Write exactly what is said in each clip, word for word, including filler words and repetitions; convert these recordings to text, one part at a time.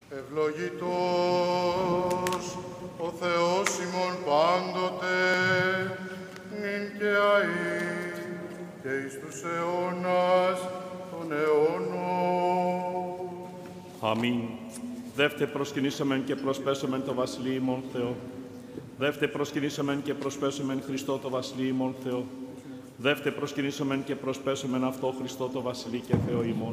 Ευλογητός ο Θεός ημών πάντοτε, νυν και αεί, και εις τους αιώνας των αιώνων. Αμήν. Δεύτε προσκυνήσομεν και προσπέσομεν το Βασιλείο ημών Θεό. Δεύτε προσκυνήσομεν και προσπέσομεν Χριστό το Βασιλείο ημών Θεό. Δεύτε προσκυνήσομεν και προσπέσομεν αυτό Χριστό το Βασιλείο και Θεό ημών.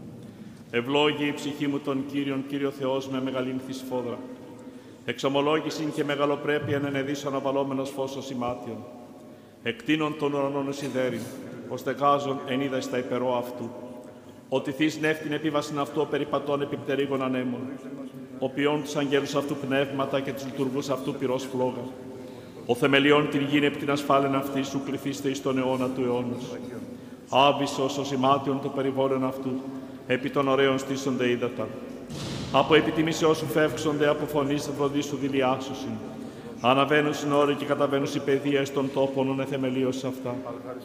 Ευλόγη η ψυχή μου τον Κύριον, Κύριο Θεός με μεγαλύνθη σφόδρα. Εξομολόγησιν και μεγαλοπρέπειαν ενεδείς αναβαλόμενος φως ημάτιον. Εκτείνων των ουρανών εσιδέριν, ως στεγάζων εν είδα στα υπερό αυτού. Ότι θείς νεύτην επίβασιν αυτού περιπατών επιπτερίγων ανέμων. Ο ποιόν τους αγγέλους αυτού πνεύματα και τους λειτουργούς αυτού πυρός φλόγα. Ο θεμελιών την γην επ' την ασφάλεν αυτή σου κληθήστε εις τον αιώνα του αιώνος. Άβυσσος ως ημάτιον το περιβόλεν αυτού, επί των ωραίων στήσονται ύδατα. Από επιτιμήσεώς σου φεύξονται, από φωνής βροντής σου δηλιάσουσιν. Αναβαίνουσιν όροι και καταβαίνουσιν παιδεία εις των τόπων ον εθεμελίως αυτά.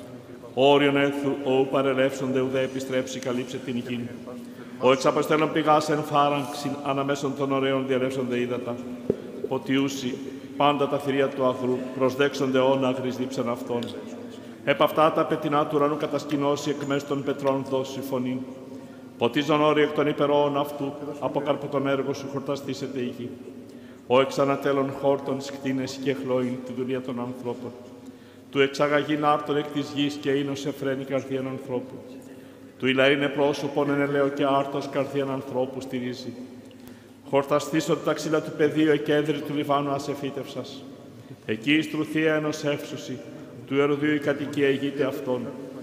Όριον έλθου, ου παρελεύσονται, ουδέ επιστρέψει, καλύψε την γην. Ο εξαποστέλων πηγάς εν φάραγξιν, αναμέσων των ωραίων διαλεύσονται ύδατα. Ποτιούσι, πάντα τα θηρία του αγρού, προσδέξονται όν αγρής δίψαν αυτών. Επ' αυτά τα πετεινά του ουρανού κατασκηνώσει, εκ μέσω των πετρών δώσει φωνή. Ποτίζον όροι εκ των υπερόων αυτού, από καρπο των έργων σου χορταστήσεται η γη. Ο εξανατέλων χόρτων σκτίνες και χλώην τη δουλεία των ανθρώπων. Του εξαγαγήν άρτων εκ της γης και ίνος εφραίνει καρδίαν ανθρώπου. Του ηλαήνε πρόσωπον εν ελαίο και άρτος καρδίαν ανθρώπου στηρίζει. Χορταστήσονται τα ξύλα του πεδίου εκέντρη του Λιβάνου ασεφύτευσας. Εκεί η στρουθία ενός εύσουσι, του Ερουδίου η κατοικία ηγείται αυτών.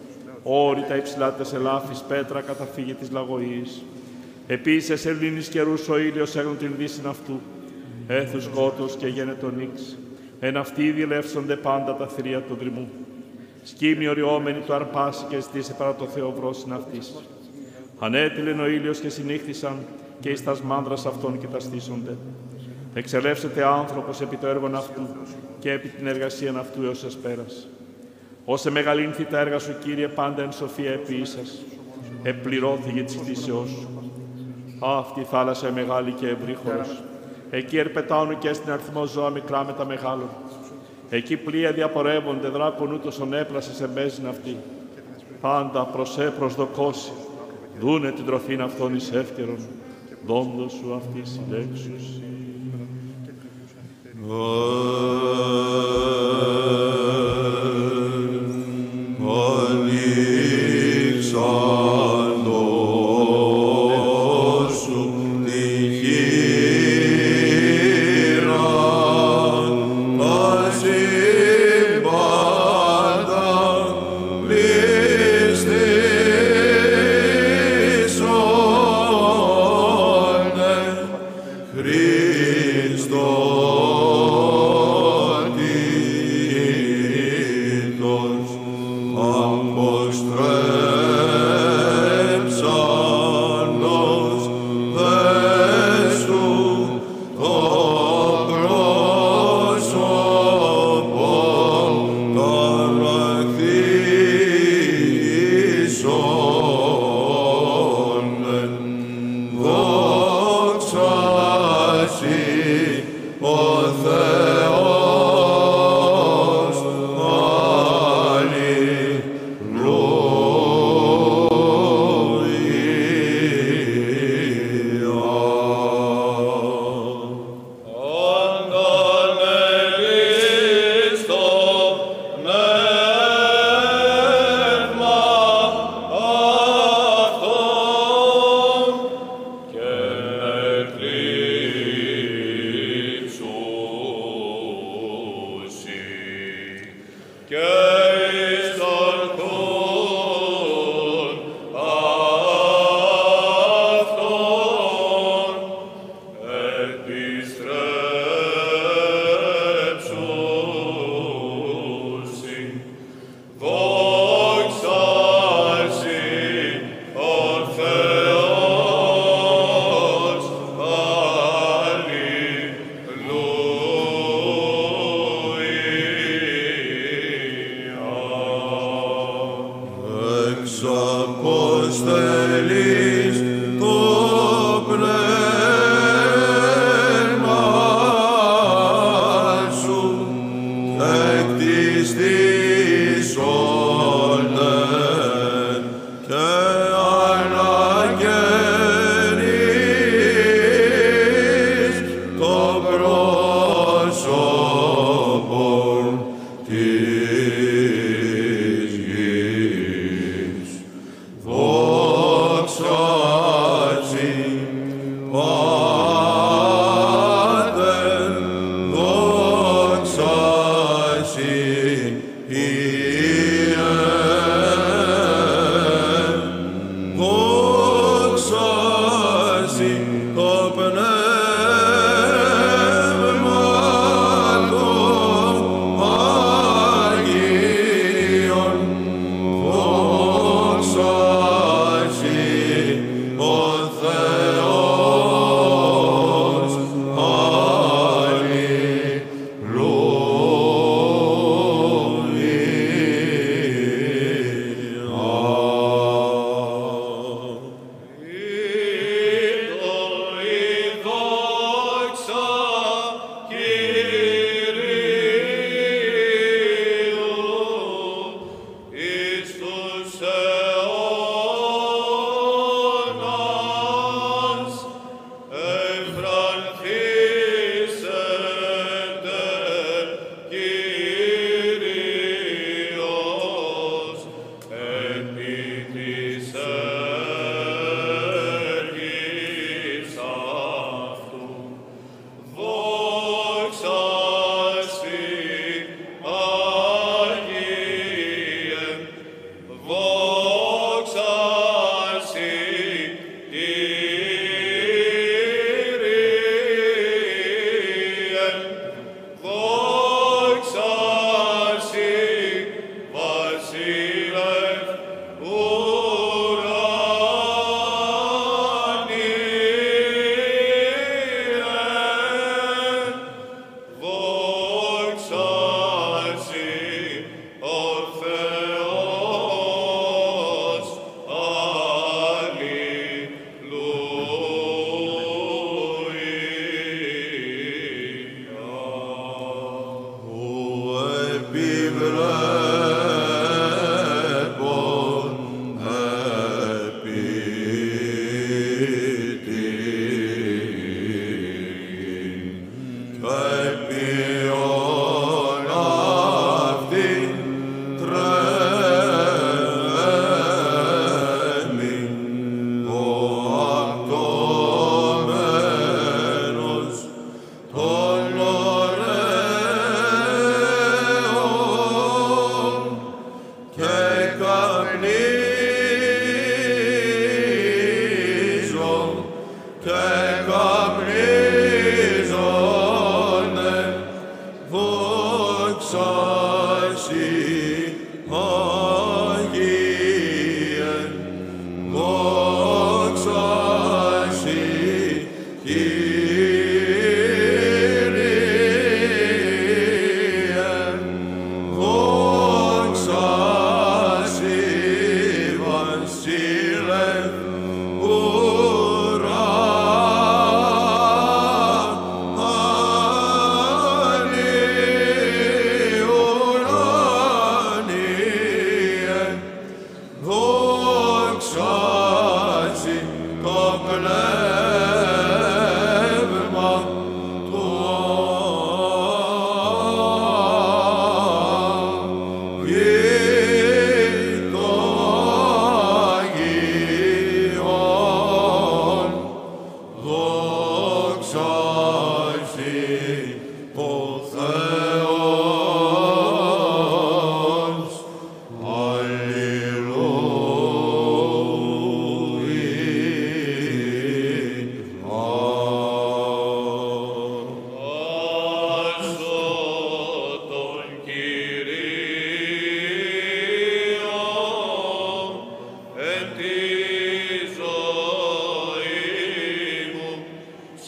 Όρη τα υψηλά τες ελάφης, πέτρα καταφύγη της λαγωής. Επίσης σε ελληνής καιρούς ο ήλιος έγνουν την δύσιν αυτού. Έθους γότος και γένετον ίξ. Εν αυτοί διελεύσονται πάντα τα θηρία του δρυμού. Σκήμη οριόμενη του αρπάσει και στήσε παρά το Θεό βρόσιν αυτής. Ανέτειλεν ο ήλιος και συνήχθησαν και εις τας μάνδρας αυτών κοιταστήσονται. Εξελεύσεται άνθρωπος επί το έργον αυτού και επί την εργασίαν αυτού έως εσπέρας. Όσε μεγαλύνθη τα έργα σου, Κύριε, πάντα εν σοφία επί ίσας, επληρώθηκε της κτήσεώς σου. Αυτή η θάλασσα μεγάλη και ευρύχωρος. Εκεί ερπετάουν και στην αριθμό ζώα μικρά με τα μεγάλων. Εκεί πλοία διαπορεύονται, δράκον ούτως ον έπλασε σε μπέζιν αυτή. Πάντα προσέ προσδοκώσει, δούνε την τροφήν αυτών εις εύκαιρον, δόντος σου αυτή συλλέξουσι. Χριστός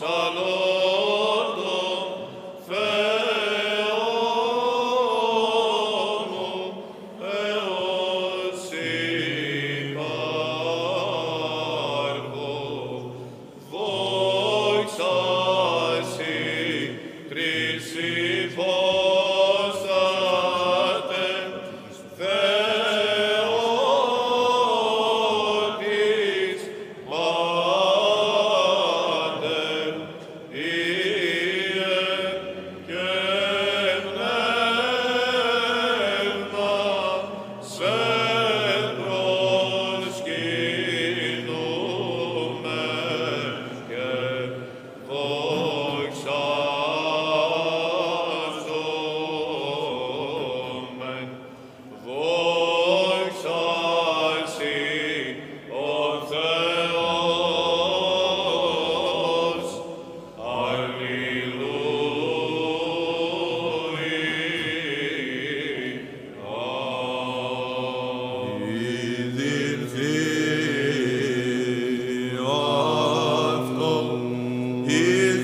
Here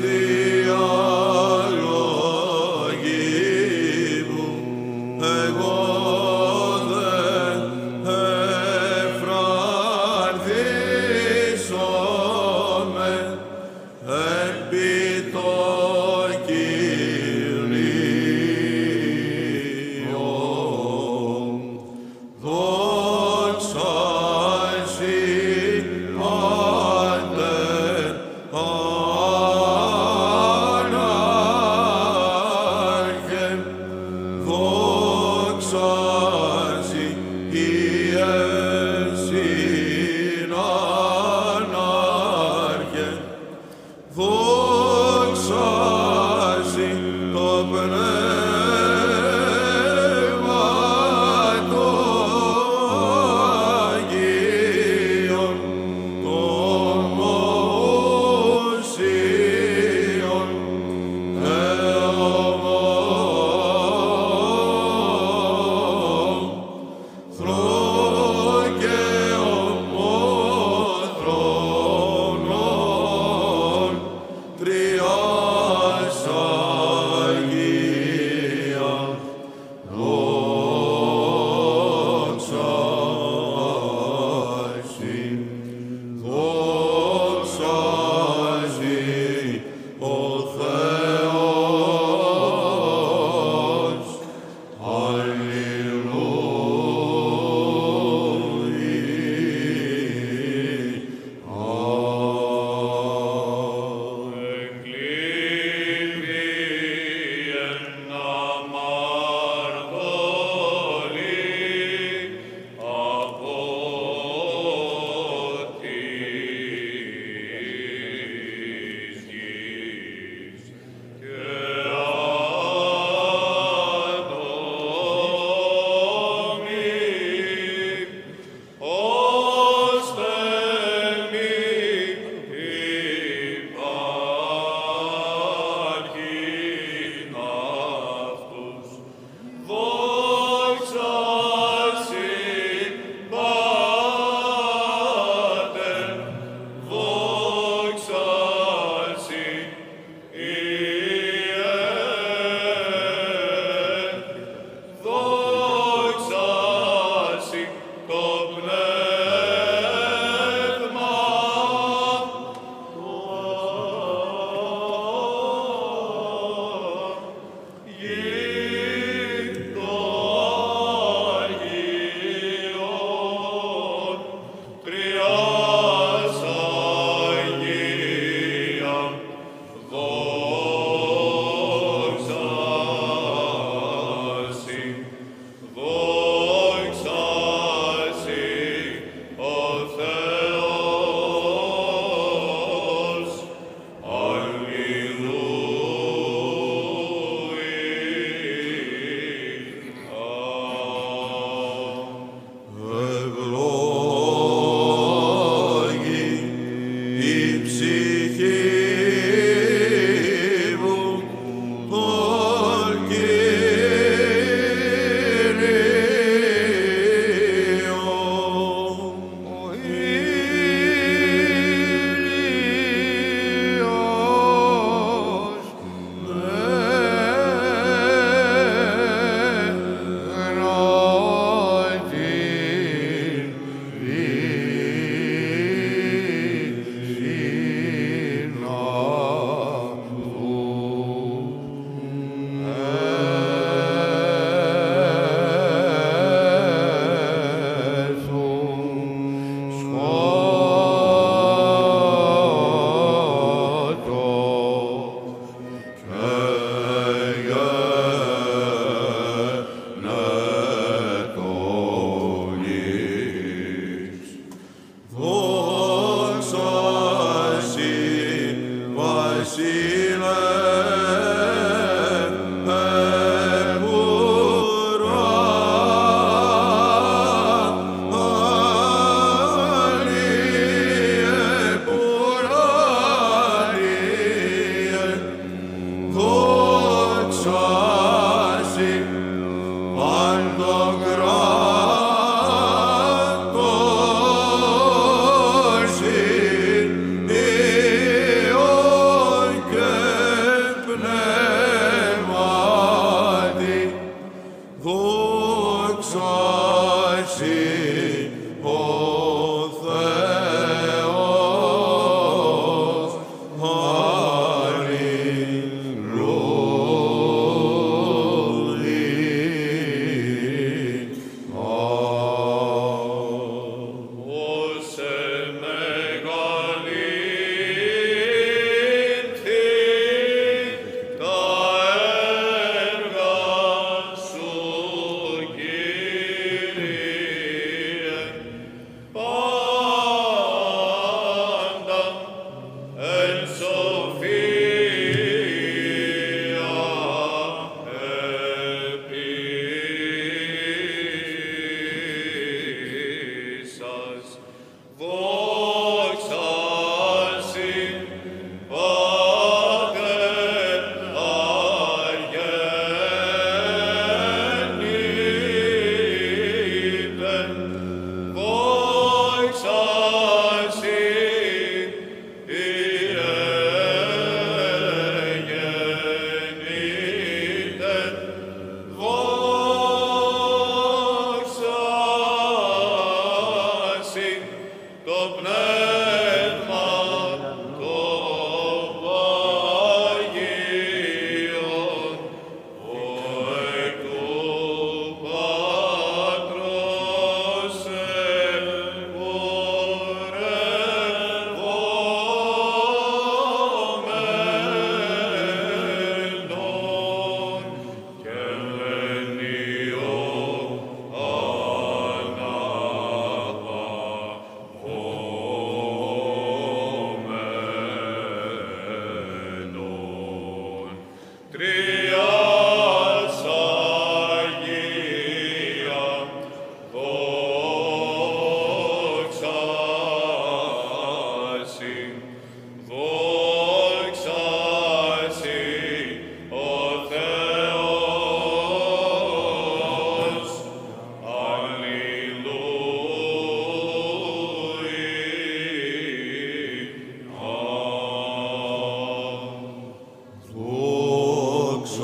Δόξα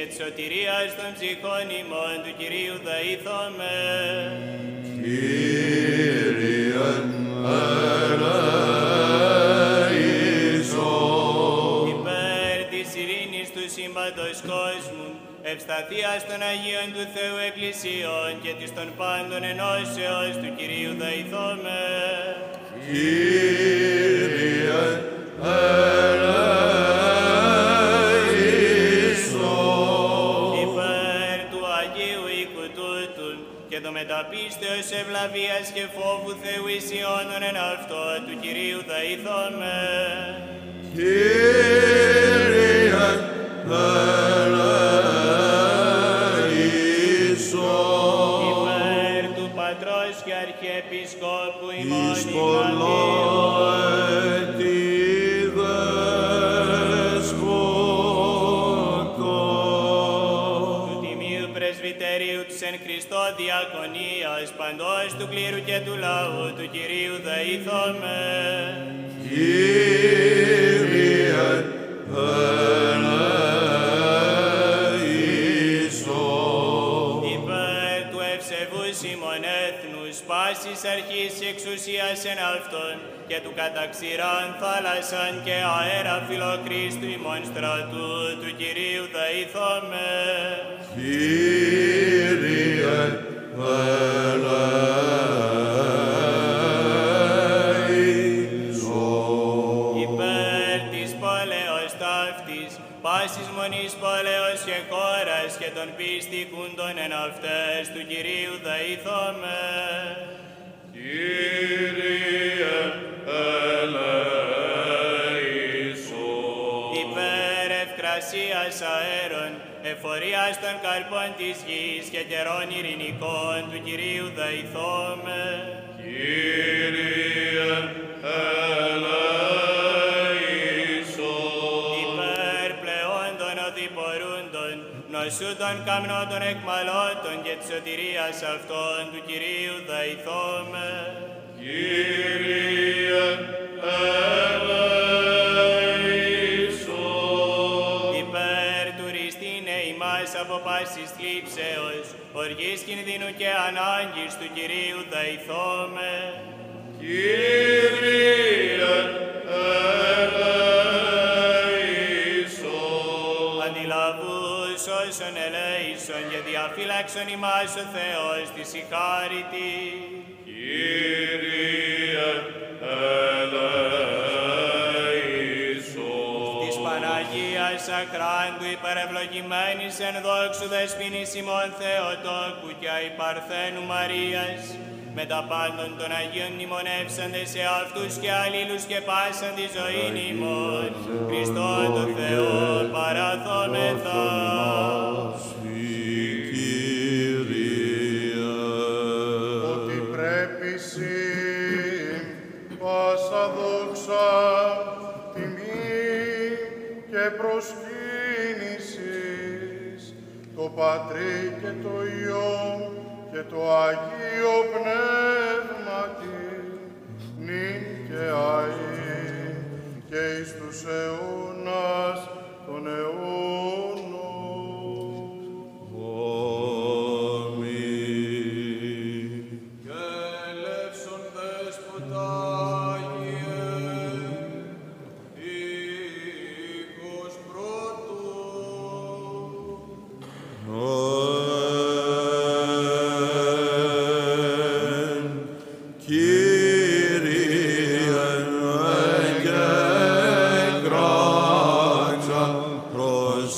της σωτηρίας των ψυχών ημών του Κυρίου δεήθομε. Κύριε ελέησον. Υπέρ της ειρήνης του σύμπαντος κόσμου, ευσταθίας των Αγίων του Θεού Εκκλησίων και της των πάντων ενώσεως του Κυρίου δεηθώμε. Κύριε ελέησον. Υπέρ του Αγίου οίκου τούτου και το μεταπίστεως ευλαβίας και φόβου Θεού ισιώνων εν αυτό του Κυρίου δεηθώμε. Κύριε ελέησον. Υπέρ του Πατρός και Αρχιεπισκόπου ημών Εις Ιγνατίου, του Τιμίου Πρεσβυτερίου της εν Χριστώ διακονίας παντός του κλήρου και του λαού του Κυρίου δεήθομε. Κύριε ελέησον. Υπέρ του ευσεβούς ημών έθνους, πάσης αρχής και εξουσίας εν αυτόν, και του καταξηράν θάλασσαν και αέρα φιλοκρίστου ημών στρατού του Κυρίου δεήθομε. Κύριε ελέησον. Υπέρ της πόλεως ταύτης, πάσης μονής πόλεως και χώρας και των πιστικούντων εν αυτές του Κυρίου δεήθομε. Κύριε ελέησον. Υπέρ ευκρασίας αέρων, εφορίας των καρπών της γης και καιρών ειρηνικών του Κυρίου δεηθώμε. Κύριε ελέησον. Υπέρ πλεόν των οδηπορούντων, νοσού των καμνών των εκμαλώτων και της σωτηρίας αυτών του Κυρίου δεηθώμε. Κύριε ελέησον. Υπέρ του ριστήνε ημάς από πάσης θλίψεως, οργής κινδύνου και ανάγκης του Κυρίου δεηθώμε. Κύριε ελέησον. Αντιλαβούς όσων ελέησον και διαφύλαξον ημάς ο Θεός της η χάριτη. Κύριε ελέησον. Της Παναγίας Ακράντου υπερευλογημένης εν δόξου δεσποινής ημών Θεοτόκου και αϊπαρθένου Μαρίας, με τα πάντων των Αγίων μνημονεύσαντες σε αυτούς και αλλήλους και πάσαν τη ζωήν ημών, Χριστό το Θεό παραθόμεθα. Ότι πρέπει σύ πάσα δόξα, τιμή και προσκύνησης το Πατρί και το Υιό και το Αγίο Πνεύματι, νυν και αεί και εις τους αιώνας των αιώνων. Αμήν. Και ελεύσον Δέσποτα Άγιε, οίκος πρώτου. Κύριε, εγκράτσα προς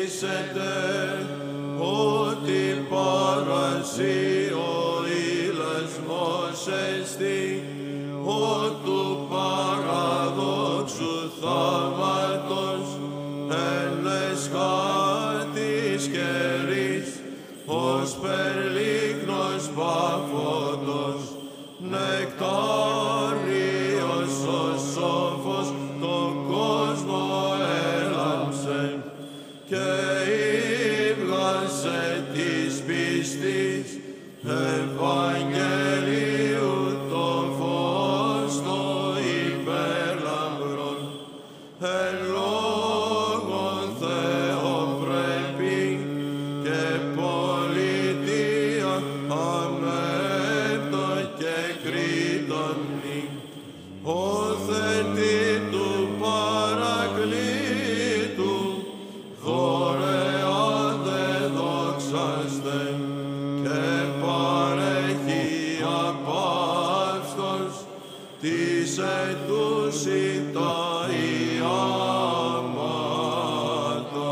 γνωρίσετε ότι παρασύ ο ηλασμός εστι, ο του παραδόξου θαύματος, εν εσχάτης καιρής, ως περλίγνος παφώτος, νεκτάριος ο σόφος, το κόσμο έλαμψε και ύβγασε της πίστης Ευαγγελίου το φως το υπερλαμπρόν. Εν λόγον Θεοπρέπει και πολιτεία αμέπτω και κρίτων νυ. Όθετη του παρακλήτου δωρεάν δε δόξαστε και παρέχει απαύστος της ετούσι τα ιάματα.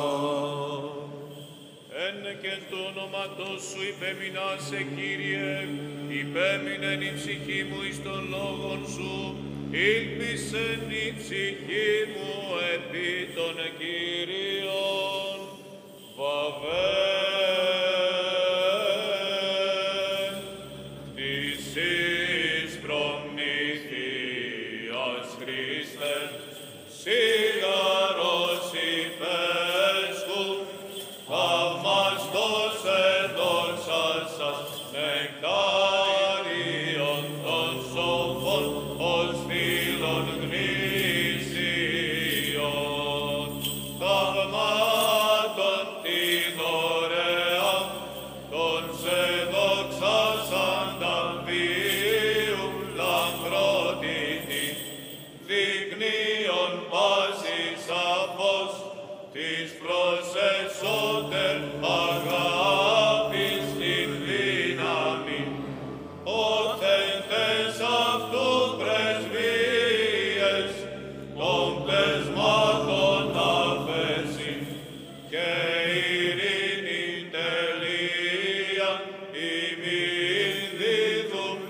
Εν και το όνοματός σου υπέμεινάσε, Κύριε, υπέμεινεν η ψυχή μου εις των λόγων σου, ήλπισεν η ψυχή μου επί των Κύριων. Βαβέ, της εις προμηθείας Χριστέ, σίγαρος υπέσχου, θαυμαστός εδόξασας, νεκτάριον των σοφών, ως φίλων γνήσιων, θαυμάτων τη δωρεά, των σε δοξάσαντα βίου λαμπρότητη, δεικνύων πάσης αφός, της προσεσώτερ αγάπης την δύναμη, όθεντες αυτού πρεσβείες, των πτεσμάτων αφέση, και ειρήνη τελεία, ημίν δίδουν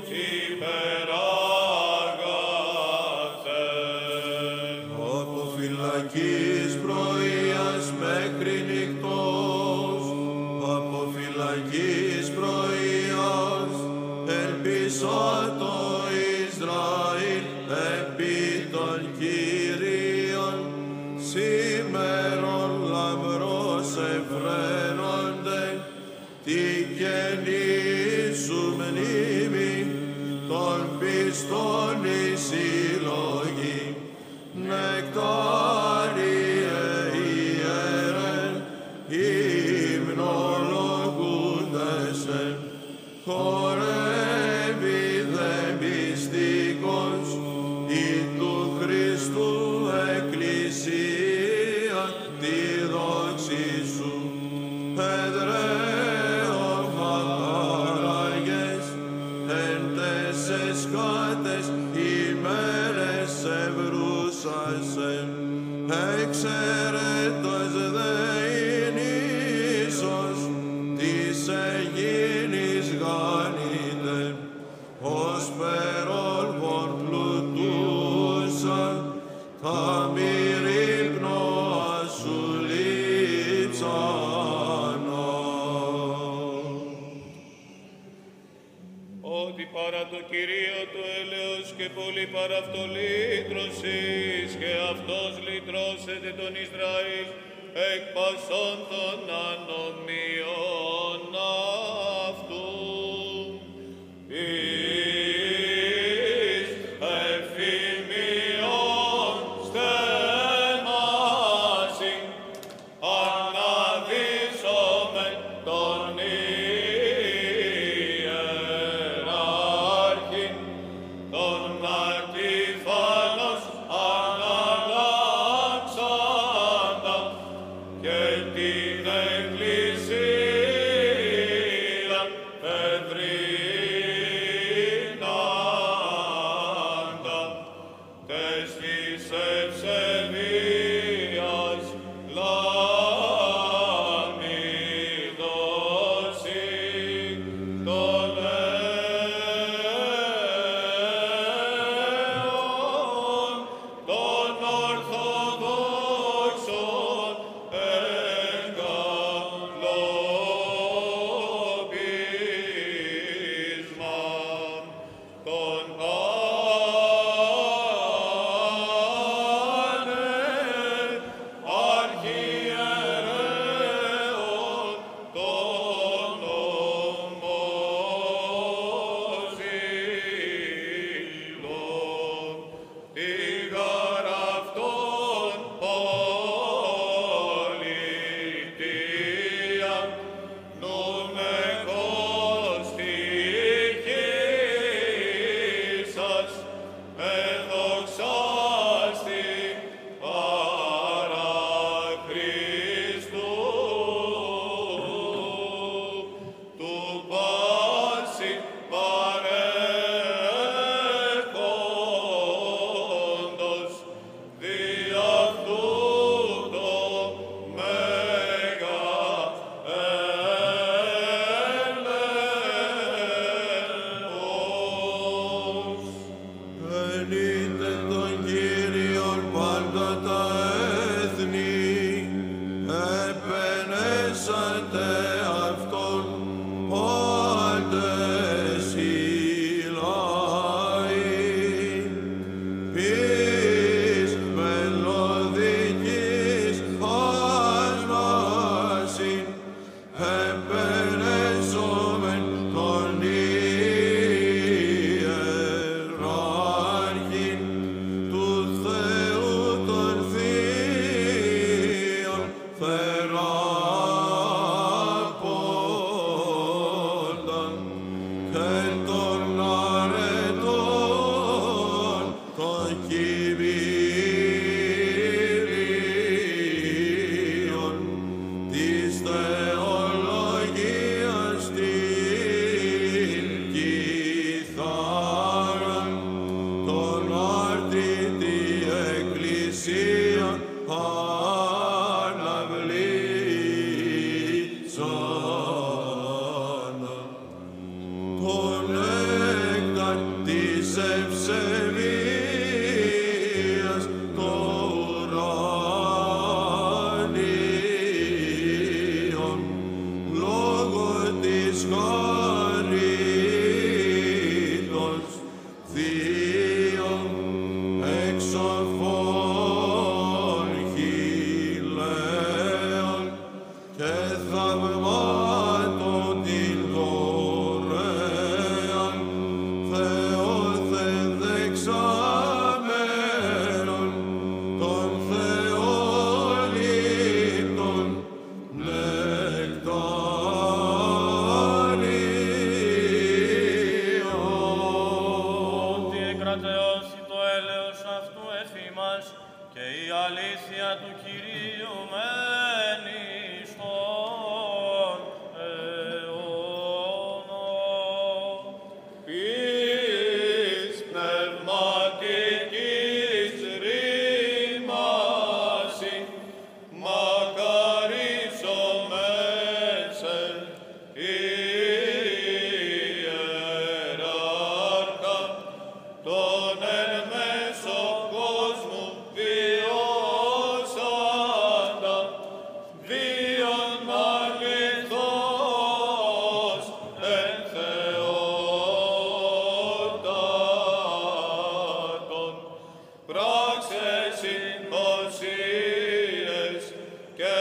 υπεράγαθεν. Από φυλακής πρωίας μέχρι νυχτός, από φυλακής πρωίας, ελπίσα το Ισραήλ επί των Κύριων, σήμερον λαμπρός εφραίνονται, τη καινή σου μνήμη, των πιστών η συλλογή. Νεκτάριε ιερέ, υμνολογούντεσαι, χορεύει δε μυστικός, η του Χριστού εκκλησία, τη δόξη σου. Εδραίων παράγες, εν τες εσκάτες ημέρες ευρούσασε, εξαιρέτως δε ειν ίσως, της εγίνης γάνητε, ως περόλβων πλουτούσα, τα μυρίπνοα σου λείψανο. Ότι παρά το Κυρίο το έλεος και πολύ παρά αυτό λύτρωσης, και αυτός λυτρώσεται τον Ισραήλ εκ πασών των ανομιών αυτού. Εις εφημιών στέμαση, αναδύσσομεν τον ιεράρχην, τον ακυφάνος αναλλάξαντα, και την εκκλησία κυβήλιον της θεολογίας την κιθάραν, τον αρτήτη εκκλησία αναβλήσανα. Τον νέκταρ της ευσεβίας το ουράνιον, λόγω της χαρίτος θείων εξοφών χιλέων και θαυμάτων την δωρεάν, Θεόθε δεξαμένων των θεόληπτων νεκτάριων. Ότι εκρατεώσει το έλεος αυτού εφήμας και η αλήθεια του Κυρίου μένει στον αιώνα. Εις πνευματικής ρήμαση, μακαρίζομενσε, ιεράρχα, τον εν μέσω κόσμου βιώσαντα, βίον αληθώς εν Θεότατον, πράξες συντοσίες και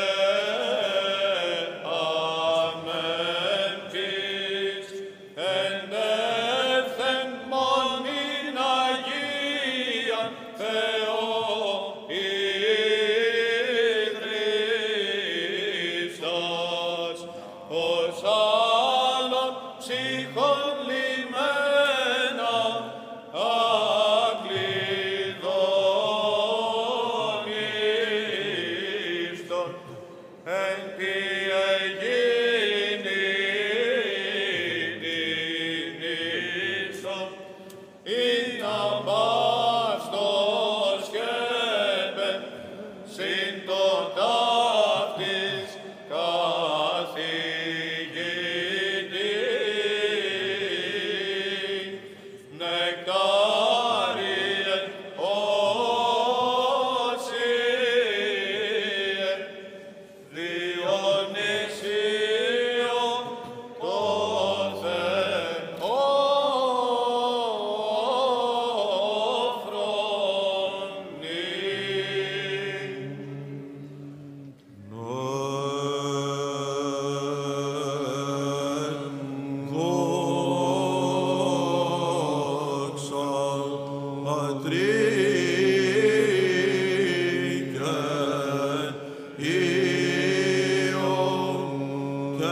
αμέμφεις, εντεύθεν μονήν Αγίαν Θεό ιδρύστας, ως άλλων ψυχών λυμμένα ακλειδονίστων, εν τι εγίνη την ίσον, ειν αμπάστος σκέπε, συν το ταύτης καθηγητή, νεκτάριε όσιε, Διονυσίο το Θεόφρονη. Δόξα Πατρί και Υιόν και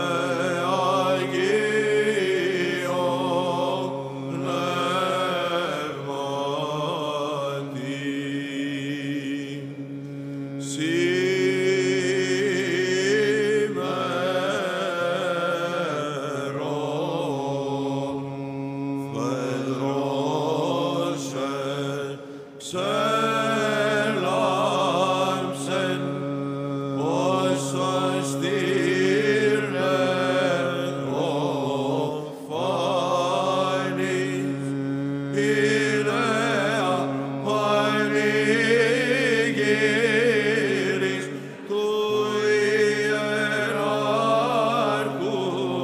Αγίον Πνεύματι, σήμερον φεδρόσε ξέλαμψεν, ως αστήρνε ο φάνης, ηρέα πανηγύρις του ιεράρχου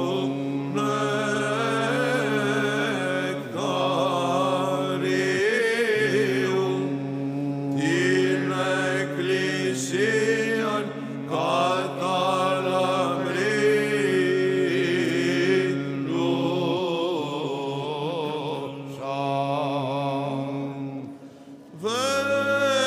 νεκταρίου, την εκκλησίαν καταλαμβρύνουσα.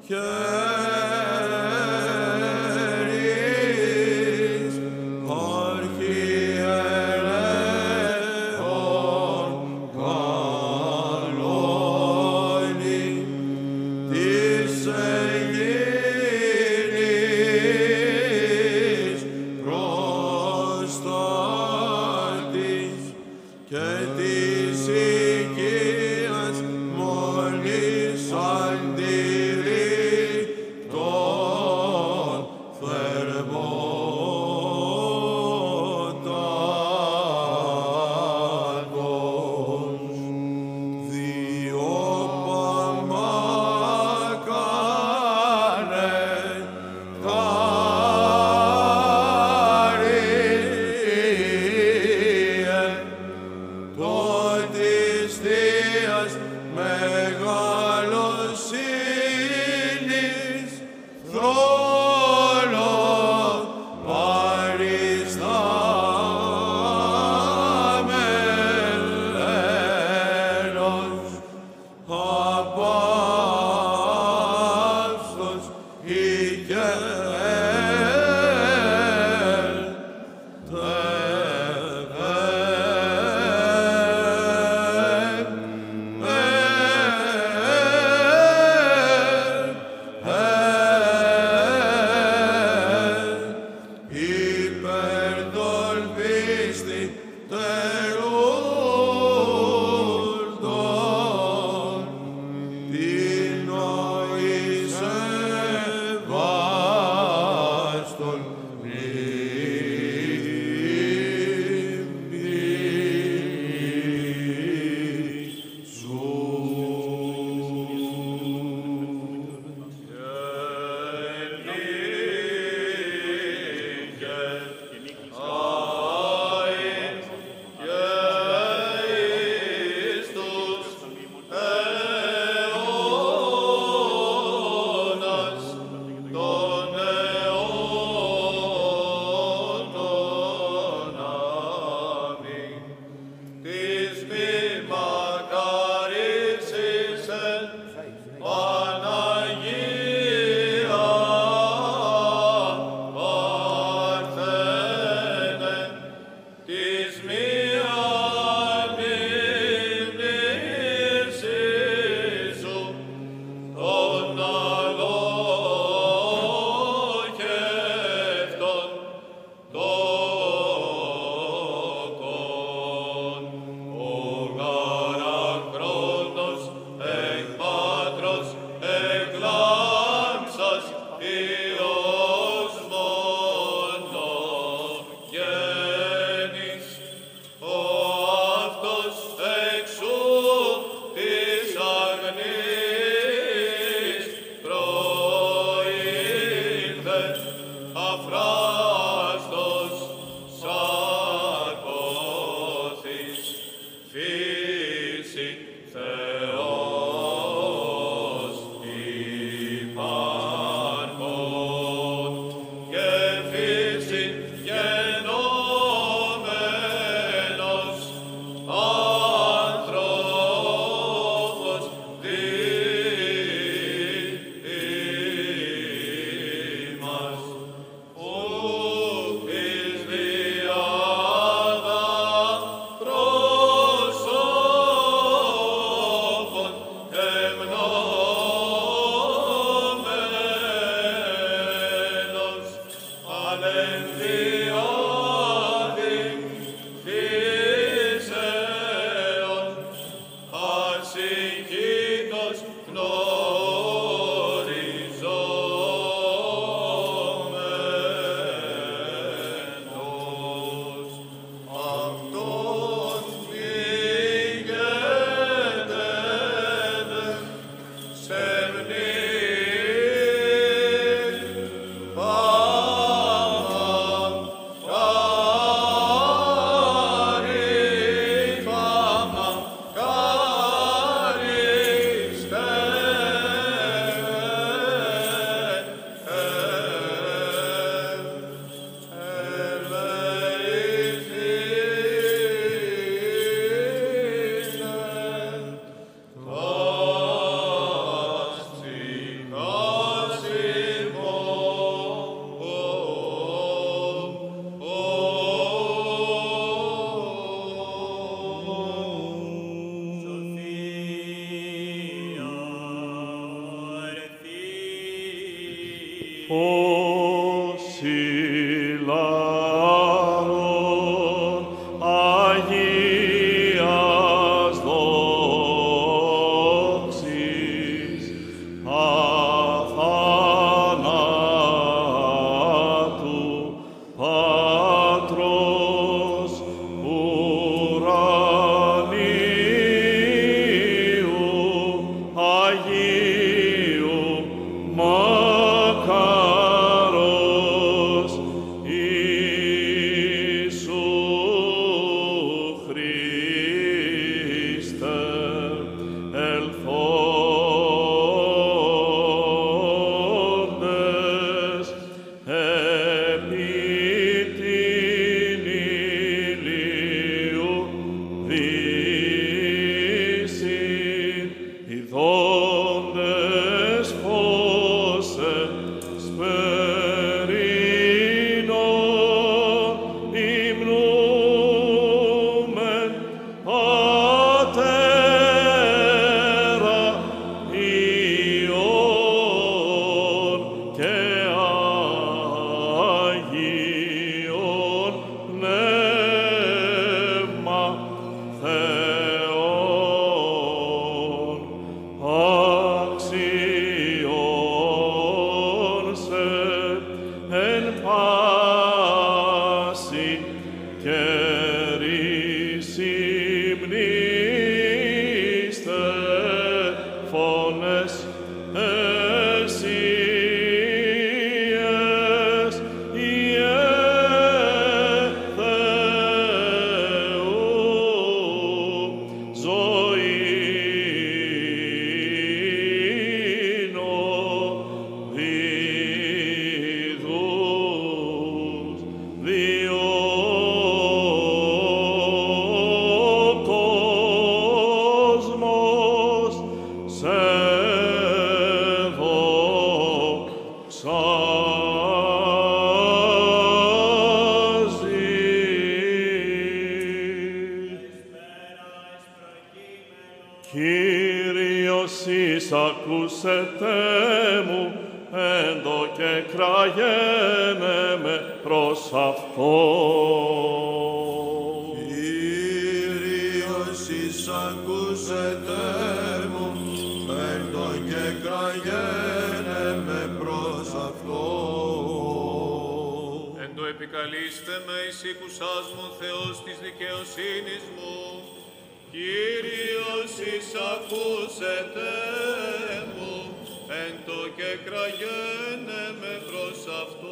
χέρις αρχιερέων καλώνει της Αιγίνης προστάτης και της οικίας μόλις αντιρρή Υποσυλάρων Αγίας δόξης, αθανάτου Πατρός ουρανίου Αγίου μακαρός Ιησού Χριστέ ελθόντες επί την ηλίου δύσιν ειδώντες φώσε σπερινών υμνούμεν Πατέρα Υιόν και Αγίον Πνεύμα Θεόν αξιών σε εν πάση καιρής υμνήστε φωνές εσύες Ιε Θεού ζωήνο δίδους διό κόσμος σε δοξάζει. Κύριος εισακούσετε μου, έντο και κραγένε με προς αυτό. Κύριος εισακούσετε μου, έντο και κραγένε με προς αυτό. Εν το επικαλείστε με εις οίκουσάς μου, Θεός της δικαιοσύνης μου. Κύριος εισακούσετε μου, εν το και κραγένε με προς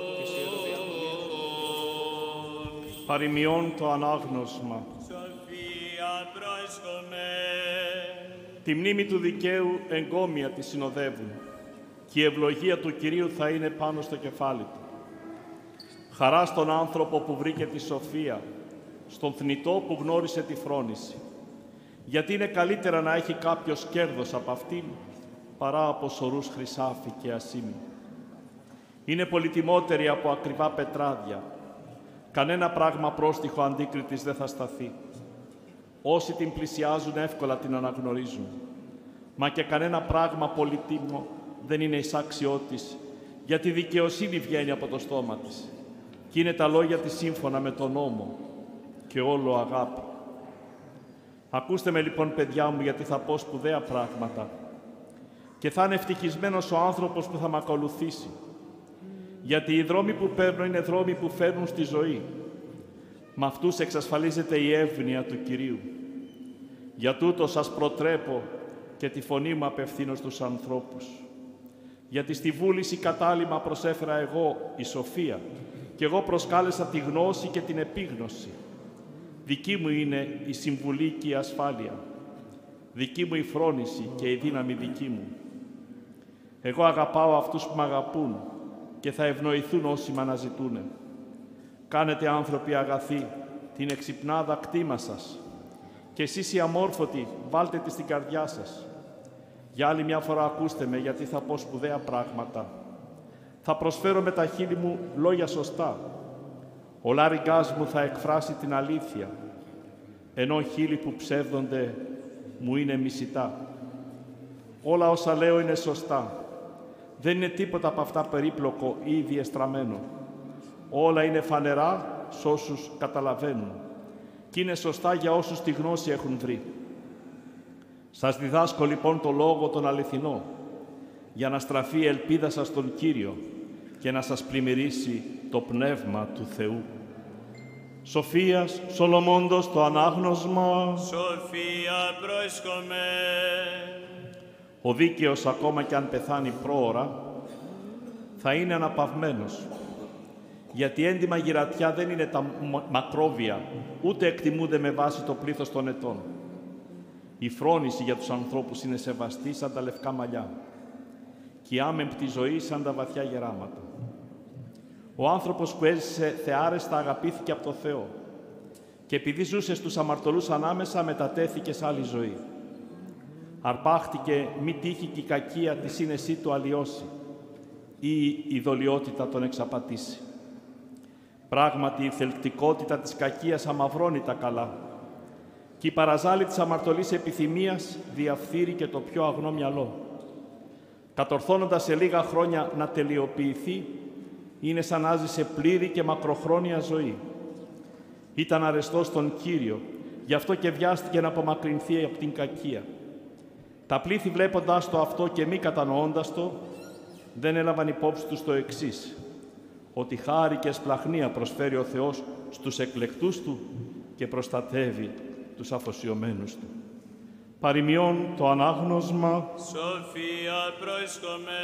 Αυτόν. Παροιμιών το ανάγνωσμα. Σοφία πρόσκομε. Τη μνήμη του δικαίου εγκόμια τη συνοδεύουν και η ευλογία του Κυρίου θα είναι πάνω στο κεφάλι του. Χαρά στον άνθρωπο που βρήκε τη σοφία, στον θνητό που γνώρισε τη φρόνηση. Γιατί είναι καλύτερα να έχει κάποιος κέρδος από αυτήν, παρά από σωρούς χρυσάφι και ασήμι. Είναι πολυτιμότερη από ακριβά πετράδια. Κανένα πράγμα πρόστιχο αντίκριτης δεν θα σταθεί. Όσοι την πλησιάζουν εύκολα την αναγνωρίζουν. Μα και κανένα πράγμα πολυτίμο δεν είναι εισάξιό της, γιατί δικαιοσύνη βγαίνει από το στόμα της. Κι είναι τα λόγια της σύμφωνα με τον νόμο και όλο αγάπη. Ακούστε με λοιπόν, παιδιά μου, γιατί θα πω σπουδαία πράγματα. Και θα είναι ευτυχισμένος ο άνθρωπος που θα με ακολουθήσει. Γιατί οι δρόμοι που παίρνω είναι δρόμοι που φέρνουν στη ζωή. Με αυτούς εξασφαλίζεται η εύνοια του Κυρίου. Για τούτο σας προτρέπω και τη φωνή μου απευθύνω στους ανθρώπους. Γιατί στη βούληση κατάλημα προσέφερα εγώ η σοφία και εγώ προσκάλεσα τη γνώση και την επίγνωση. Δική μου είναι η συμβουλή και η ασφάλεια. Δική μου η φρόνηση και η δύναμη δική μου. Εγώ αγαπάω αυτούς που με αγαπούν και θα ευνοηθούν όσοι με αναζητούνε. Κάνετε, άνθρωποι αγαθοί, την εξυπνάδα κτήμα σας. Και εσείς οι αμόρφωτοι, βάλτε τη στην καρδιά σας. Για άλλη μια φορά ακούστε με, γιατί θα πω σπουδαία πράγματα. Θα προσφέρω με τα χείλη μου λόγια σωστά. Ο λάρυγγάς μου θα εκφράσει την αλήθεια, ενώ χείλη που ψεύδονται μου είναι μισητά. Όλα όσα λέω είναι σωστά. Δεν είναι τίποτα από αυτά περίπλοκο ή διεστραμμένο. Όλα είναι φανερά σ' όσους καταλαβαίνουν και είναι σωστά για όσους τη γνώση έχουν βρει. Σας διδάσκω λοιπόν το λόγο τον αληθινό, για να στραφεί η ελπίδα σας στον Κύριο και να σας πλημμυρίσει το Πνεύμα του Θεού. Σοφίας Σολομώντος το ανάγνωσμα. Σοφία πρόσκομε. Ο δίκαιος, ακόμα κι αν πεθάνει πρόωρα, θα είναι αναπαυμένος, γιατί έντιμα γυρατιά δεν είναι τα μακρόβια, ούτε εκτιμούνται με βάση το πλήθος των ετών. Η φρόνηση για τους ανθρώπους είναι σεβαστή σαν τα λευκά μαλλιά και η άμεμπτη ζωή σαν τα βαθιά γεράματα. Ο άνθρωπος που έζησε θεάρεστα αγαπήθηκε από το Θεό και επειδή ζούσε στους αμαρτωλούς ανάμεσα μετατέθηκε σε άλλη ζωή. Αρπάχτηκε μη τύχη και η κακία τη σύνεσή του αλλοιώσει ή η δολιότητα τον εξαπατήσει. Πράγματι η θελκτικότητα της κακίας αμαυρώνει τα καλά και η παραζάλη της αμαρτωλής επιθυμίας διαφθείρει και το πιο αγνό μυαλό. Κατορθώνοντας σε λίγα χρόνια να τελειοποιηθεί, είναι σαν να ζει σε πλήρη και μακροχρόνια ζωή. Ήταν αρεστός στον Κύριο, γι' αυτό και βιάστηκε να απομακρυνθεί από την κακία. Τα πλήθη βλέποντάς το αυτό και μη κατανοώντας το, δεν έλαβαν υπόψη τους το εξής, ότι χάρη και σπλαχνία προσφέρει ο Θεός στους εκλεκτούς Του και προστατεύει τους αφοσιωμένους Του. Παροιμιών το ανάγνωσμα. Σοφία πρόσκομε.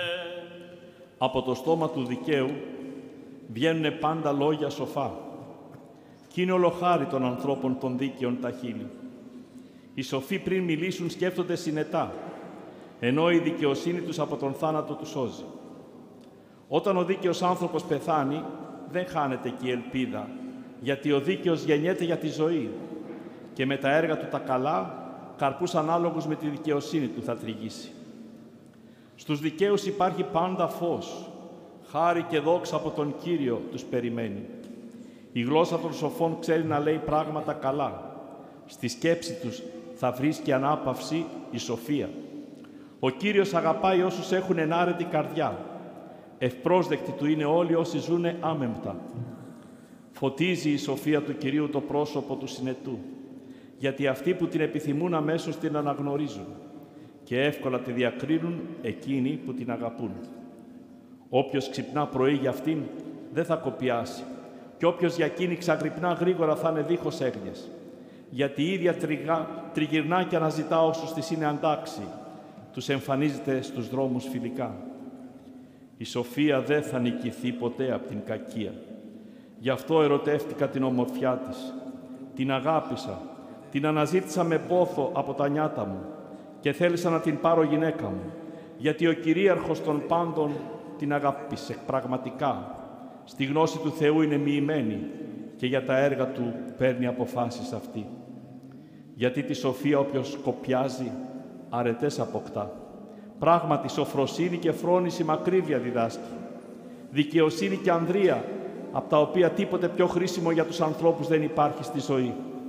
Από το στόμα του δικαίου βγαίνουνε πάντα λόγια σοφά κι είναι ολοχάρη των ανθρώπων των δίκαιων τα χείλη. Οι σοφοί πριν μιλήσουν σκέφτονται συνετά, ενώ η δικαιοσύνη τους από τον θάνατο τους σώζει. Όταν ο δίκαιος άνθρωπος πεθάνει, δεν χάνεται εκεί η ελπίδα, γιατί ο δίκαιος γεννιέται για τη ζωή και με τα έργα του τα καλά, καρπούς ανάλογους με τη δικαιοσύνη του θα τριγύσει. Στους δικαίους υπάρχει πάντα φως, χάρη και δόξα από τον Κύριο τους περιμένει. Η γλώσσα των σοφών ξέρει να λέει πράγματα καλά. Στη σκέψη τους θα βρίσκει ανάπαυση η σοφία. Ο Κύριος αγαπάει όσους έχουν ενάρετη καρδιά. Ευπρόσδεκτοι του είναι όλοι όσοι ζουνε άμεμπτα. Φωτίζει η σοφία του Κυρίου το πρόσωπο του συνετού, γιατί αυτοί που την επιθυμούν αμέσως την αναγνωρίζουν και εύκολα τη διακρίνουν εκείνοι που την αγαπούν. Όποιος ξυπνά πρωί για αυτήν δεν θα κοπιάσει και όποιος για εκείνη ξαγρυπνά γρήγορα θα είναι δίχως έγνοιες, γιατί η ίδια τριγά, τριγυρνά και αναζητά όσους της είναι αντάξει, τους εμφανίζεται στους δρόμους φιλικά. Η σοφία δεν θα νικηθεί ποτέ από την κακία. Γι' αυτό ερωτεύτηκα την ομορφιά της, την αγάπησα, την αναζήτησα με πόθο από τα νιάτα μου και θέλησα να την πάρω γυναίκα μου, γιατί ο κυρίαρχος των πάντων την αγάπησε πραγματικά. Στη γνώση του Θεού είναι μοιημένη και για τα έργα Του παίρνει αποφάσεις αυτή. Γιατί τη σοφία όποιος κοπιάζει, αρετές αποκτά. Πράγματι, σοφροσύνη και φρόνηση μακρύβια διδάσκει. Δικαιοσύνη και ανδρεία, από τα οποία τίποτε πιο χρήσιμο για τους ανθρώπους δεν υπάρχει στη ζωή.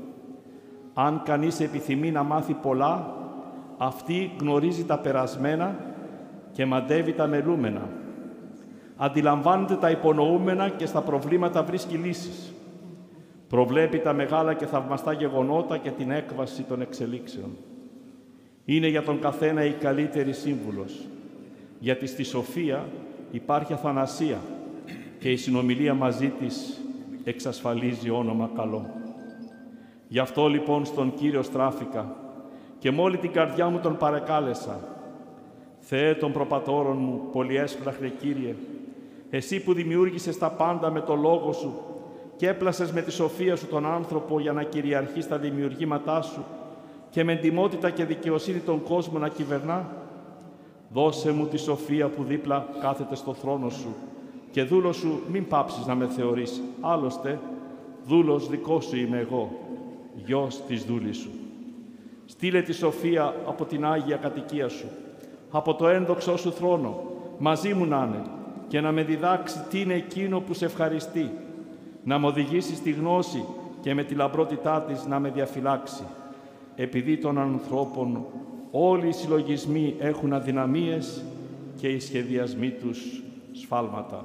Αν κανείς επιθυμεί να μάθει πολλά, αυτή γνωρίζει τα περασμένα και μαντεύει τα μελούμενα. Αντιλαμβάνεται τα υπονοούμενα και στα προβλήματα βρίσκει λύσεις. Προβλέπει τα μεγάλα και θαυμαστά γεγονότα και την έκβαση των εξελίξεων. Είναι για τον καθένα η καλύτερη σύμβουλος, γιατί στη σοφία υπάρχει αθανασία και η συνομιλία μαζί της εξασφαλίζει όνομα καλό. Γι' αυτό λοιπόν στον Κύριο στράφηκα και με όλη την καρδιά μου τον παρεκάλεσα. Θεέ των προπατώρων μου, πολυέσπλαχνε Κύριε, Εσύ που δημιούργησες τα πάντα με το Λόγο Σου και έπλασες με τη σοφία Σου τον άνθρωπο για να κυριαρχεί στα δημιουργήματά Σου και με εντιμότητα και δικαιοσύνη τον κόσμο να κυβερνά, δώσε μου τη σοφία που δίπλα κάθεται στο θρόνο Σου και δούλος Σου μην πάψεις να με θεωρείς. Άλλωστε, δούλος δικό Σου είμαι εγώ, γιος της δούλης Σου. Στείλε τη σοφία από την Άγια κατοικία Σου, από το ένδοξό Σου θρόνο, μαζί μου να είναι και να με διδάξει τι είναι εκείνο που Σε ευχαριστεί, να με οδηγήσει στη γνώση και με τη λαμπρότητά της να με διαφυλάξει. Επειδή των ανθρώπων όλοι οι συλλογισμοί έχουν αδυναμίες, και οι σχεδιασμοί τους σφάλματα.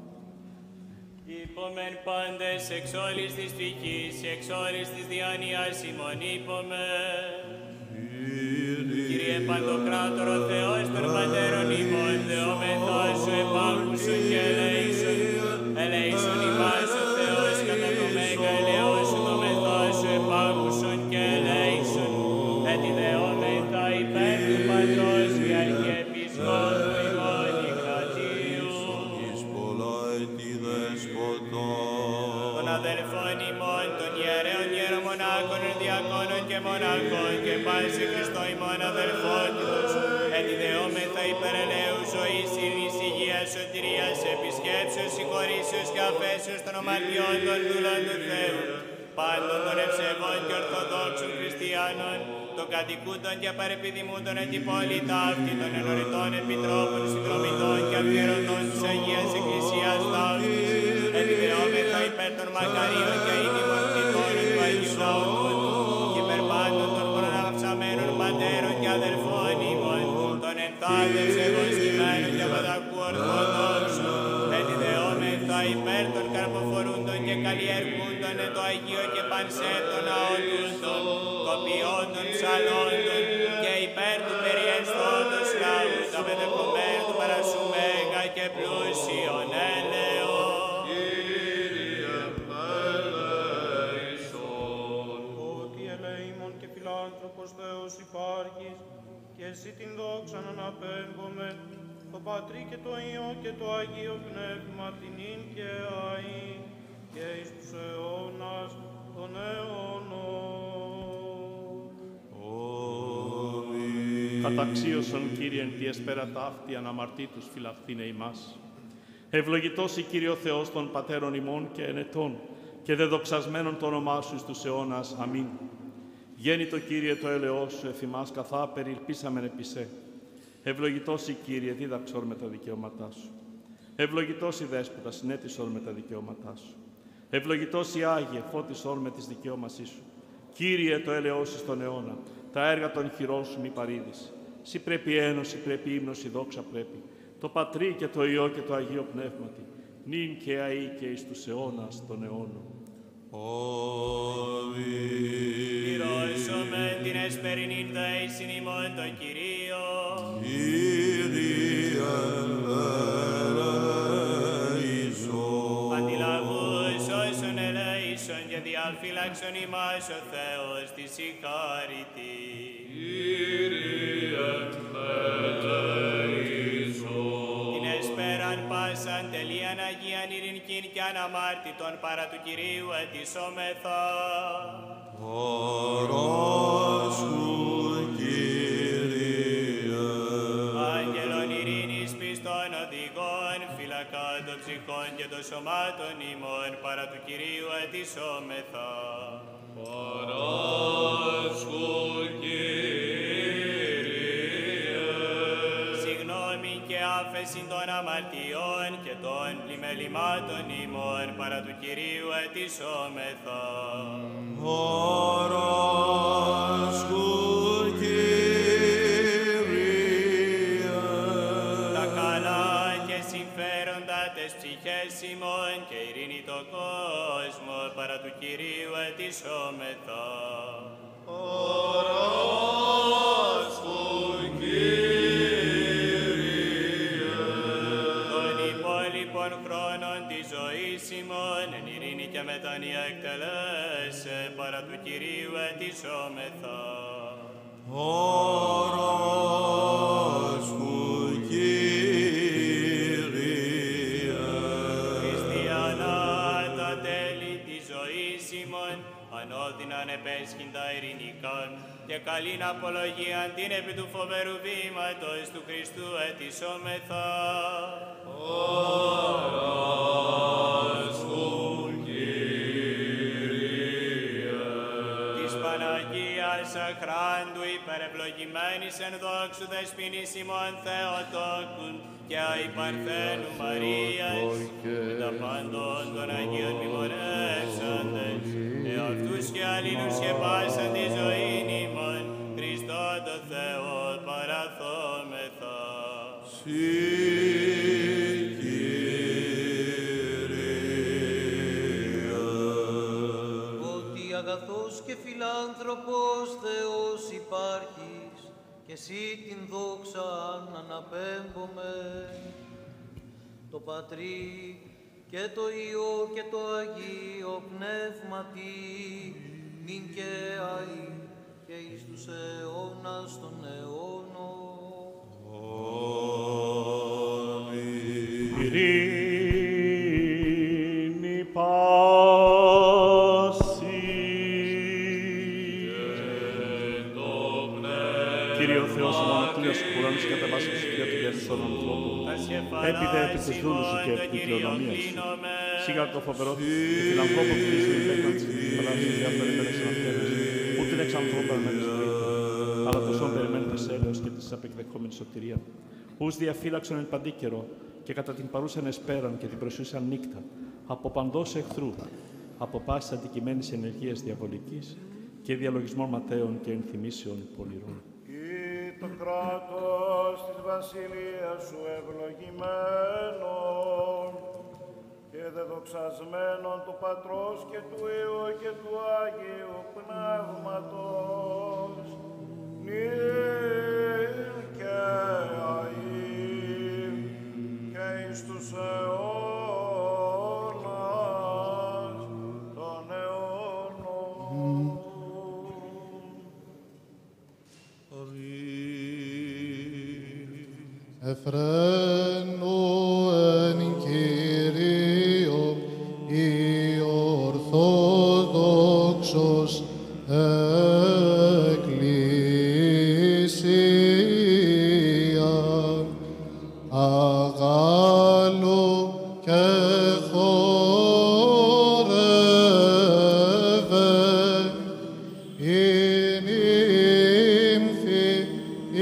Υπομεν πάντες εξ όλης της φυγής, εξ όλης της διάνοιας ημών υπομεν. Κύριε Παντοκράτορο Θεός των Πατέρων ημών, δεόμεθά σου επάκουσον και ελέησον, ελέησον ημάς ο Θεός κατά το μέγα ελαιός σου, δομεθά σου επάκουσον και ελέησον, έτι δεόμεθα υπέρ του Πατρός και Αρχιεπισκόπου ημών Ιγνατίου. Των αδελφών ημών, των ιερέων ιερομονάκων, διακόνων και μοναχών και πάση Χριστό ημών αδελφότητος, έτι δεόμεθα υπερελαίου ζωής, ειρήνης, υγείας, σωτηρίας, επισκέψεως, συγχωρήσεως και αφέσεως των αμαρτιών των δούλων του Θεού, πάντων των ευσεβών και ορθοδόξων χριστιανών, των κατοικούντων και παρεπιδημούντων εν την πόλη ταύτη, των ενωριτών επιτρόπων, συνδρομητών και αφιερωτών της Αγίας Εκκλησίας ταύτης, έτι δεόμεθα υπέρ των μακαρίων και ήνυμων κτητών του Αγίου Ναού τούτου, και υπέρ πάντων των προαναψαμένων πατέρων και αδελφών ημών, των ενθάδευς εγωσκημένων και παντακού ορθοδόξων, έτι δεόμεθα υπέρ των καρποφορούντων και καλλιεργούντων εν το Αγίο και πανσέτων ναό τούτων, κοπιών των ψαλόντων και υπέρ του περιενστόντος λαού, τα πεδεχομένου του παρασού μέγα και πλούσιον έλεον. Ότι ελεήμων και φιλάνθρωπος Θεός υπάρχεις, και εσύ την δόξα να αναπέμπουμε, το Πατρί και το Υιό και το Αγίο Πνεύμα, την ίν και αΐ, και εις τους αιώνας των αιώνων. Καταξίωσον, Κύριε, εν τη εσπέρα ταύτη αναμαρτήτους φυλαχθήνε ημάς. Ευλογητός η Κύριε ο Θεός των Πατέρων ημών και ενετών, και δεδοξασμένον το όνομά σου εις τους αιώνας. Αμήν. Γέννητο, Κύριε, το έλεος σου, εφημάς καθά περιελπίσαμεν επισέ. Ευλογητός η Κύριε, δίδαξον με τα δικαιώματά σου. Ευλογητός η Δέσποτα, συνέτησον με τα δικαιώματά σου. Ευλογητός η Άγιε, φώτισον με τις δικαιώμασή σου. Κύριε, το έλεος εις τον αιώνα, τα έργα των χειρών σου μη παρήδεις. Σοι πρέπει ένωση, πρέπει ύμνος, η δόξα πρέπει. Το Πατρί και το Υιό και το Αγίο Πνεύματι, νυν και αεί και εις τους αιώνας των αιώνων. Κυρώσομεν την εσπερινήν δέησιν ημών το Κυρίο. Κύριε ελέησον. Αντιλαβούς όσων ελέησον και διαφύλαξον ημάς ο Θεός της συγχάρητη. Κύριε ελέησον. Την εσπέραν πάσαν τελείαν Αγίαν ειρηνικήν και αναμάρτητον παρά του Κυρίου ετισόμεθα. Παράσκου, Κύριε. Άγγελον ειρήνης πιστών οδηγών, φυλακά των ψυχών και των σωμάτων ημών παρά του Κυρίου ετισόμεθα. Παράσκου, Κύριε. Συγγνώμη και άφεση των αμαρτιών και των πλημελημάτων ημών παρά του Κυρίου ετισόμεθα. Παράσκου, Κύριε. Τα καλά και συμφέροντα τες ψυχές ημών και ειρήνη το κόσμο παρά του Κυρίου ετισόμεθα. Παράσκου, Κύριε. Των υπόλοιπων χρόνων της ζωής ημών εν ειρήνη και μετανία εκτελέσε παρά του Κυρίου ετισόμεθα. Παράσκου, Κύριε. Χριστιανά τα τέλη της ζωής ημών ανώδυναν επέσχυντα ειρηνικά και καλήν απολογίαν την επί του φοβερού βήματος του Χριστού ετισόμεθα. Παράσκου, Κύριε. Της Παναγίας αχράντου υπερευλογημένης εν δόξου δεσποινής ημών Θεοτόκου και αϊπαρθένου Μαρίας, με τα πάντων των Αγίων μνημονεύσαντες, εαυτούς και αλλήλους και πάσαν τη ζωήν ημών, Χριστό το Θεό παραθόμεθα. Συ Άγιος και φιλάνθρωπος Θεός υπάρχεις, και εσύ την δόξα αναπέμπομε. Το Πατρί και το Υιό και το Αγίο Πνεύματι, νυν και αεί και εις τους αιώνας των αιώνων. Ειρήνη πάση. Κύριε ο Θεός, ο μονοτήλιος του ουρανού και κατεβάσεις του Κυρίου του γέννης των ανθρώπων, έπειτα επί της δούλου σου και επί της κληρονομίας σου. Σίγα το φοβερό και την ανθρώπο που είσαι η πέγνα της θαλάσσης διαφέρεται εξ αναυτένας, ούτε εξ ανθρώπου αμένης του ήλιου, αλλά τοσόν περιμένοντας έλεος και της απεκδεχόμενης σωτηρία. Ους διαφύλαξον εν παντή καιρό και κατά την παρούσαν εσπέραν και την προσούσαν νύκτα, από παντός εχθρού, από πάσης αντικειμένης ενεργείας διαβολικής και διαλογισμών ματέων και ενθυμίσεων πονηρών. Το κράτος της βασιλείας σου ευλογημένον και δεδοξασμένον του Πατρός και του Υιού και του Αγίου Πνεύματος, νυν και αεί και εις τους αιώνας των αιώνων. Εφραίνω εν Κυρίω η Ορθόδοξος Εκκλησία, αγάλω και χορεύε, η νύμφη η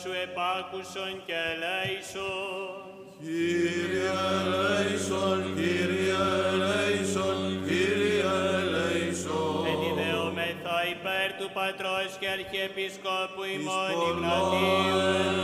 σου επάκουσον και ελέησον. Κύριε ελέησον, Κύριε ελέησον, Κύριε ελέησον. Ετιδεόμεθα υπέρ του Πατρός και Αρχιεπισκόπου ημών Ιγνατίου.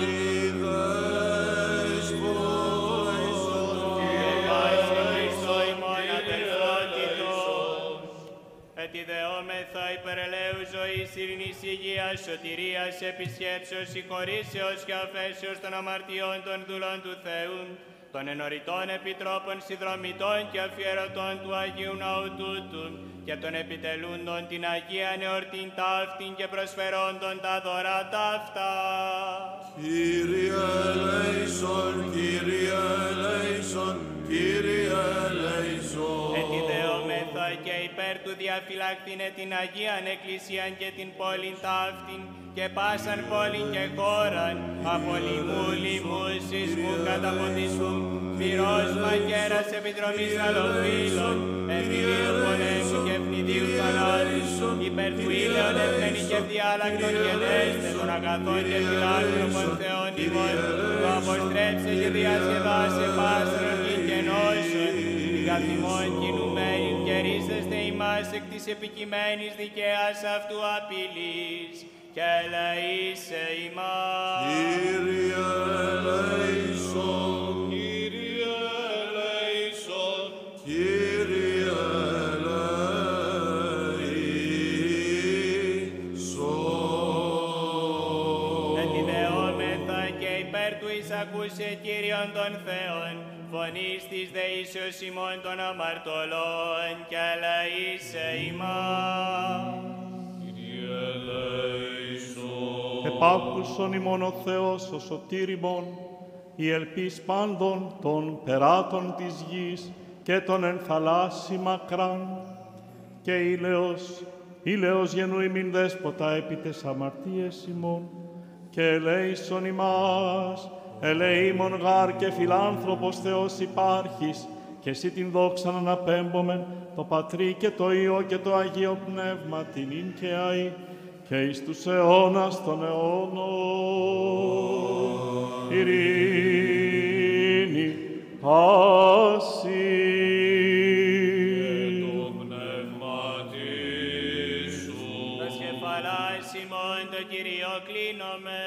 Και πάση Χριστό ημών αδελφότητος. Ετιδεόμεθα υπέρ ελέου ζωής, ειρηνής, υγείας, σωτηρίας, επισκέψεως, συγχωρήσεως και αφέσεως των αμαρτιών των δούλων του Θεού, των ενωριτών επιτρόπων συνδρομητών και αφιερωτών του Αγίου Ναού τούτου και των επιτελούντων την Αγία Εορτήν ταύτην και προσφερόντων τα δώρα ταύτα. Κύριε ελέησον, Κύριε ελέησον, Κύριε ελέησον. Ετιδεόμεθα και υπέρ του διαφυλακτήνε την Αγίαν Εκκλησίαν και την πόλην ταύτην και πάσαν πόλην και χώραν, από λοιμού, λοιμού, σεισμού, καταποντισμού, πυρός, μαγέρας, επιδρομής αλλοφύλων, εμφυλίου πολέμου και ευνηδίου θανάτου, υπέρ του ήλαιον ευγενή και διάλακτον γενέστε των αγαθών και φιλάνθρωπων Θεών ημών, που αποστρέψε και διασκεδάσε πάσρον και νόσων, την καθημών κινουμένην και ρίσεστε ημάς εκ της επικειμένης δικαίας αυτού απειλής, και ελεήσε ημάς. Κύριε ελέησον, Κύριε ελέησον. Κύριε ελέησον. Ετιδεόμεθα και υπέρ του εισακούσε Κύριον των Θεών, φωνής της δεήσεως ημών των αμαρτωλών, και ελεήσε ημάς. Κύριε ελέησον. Επάκουσον ημών ο Θεός ο σωτήριμον, η ελπίς πάντων των περάτων της γης και των εν θαλάσσι μακράν, και ήλαιος, ήλαιος γενού ημίν δέσποτα επί τες αμαρτίες ημών, και ελέησον ημάς, ελεήμων γάρ και φιλάνθρωπος Θεός υπάρχεις, και εσύ την δόξαν αναπέμπομεν, το Πατρί και το Υιό και το Αγίο Πνεύμα την ειν και αεί, και εις τους αιώνας των αιώνων. Ειρήνη πάση. Το πνεύματι σου. Τας κεφαλάς ημών το Κυρίο κλείνομαι.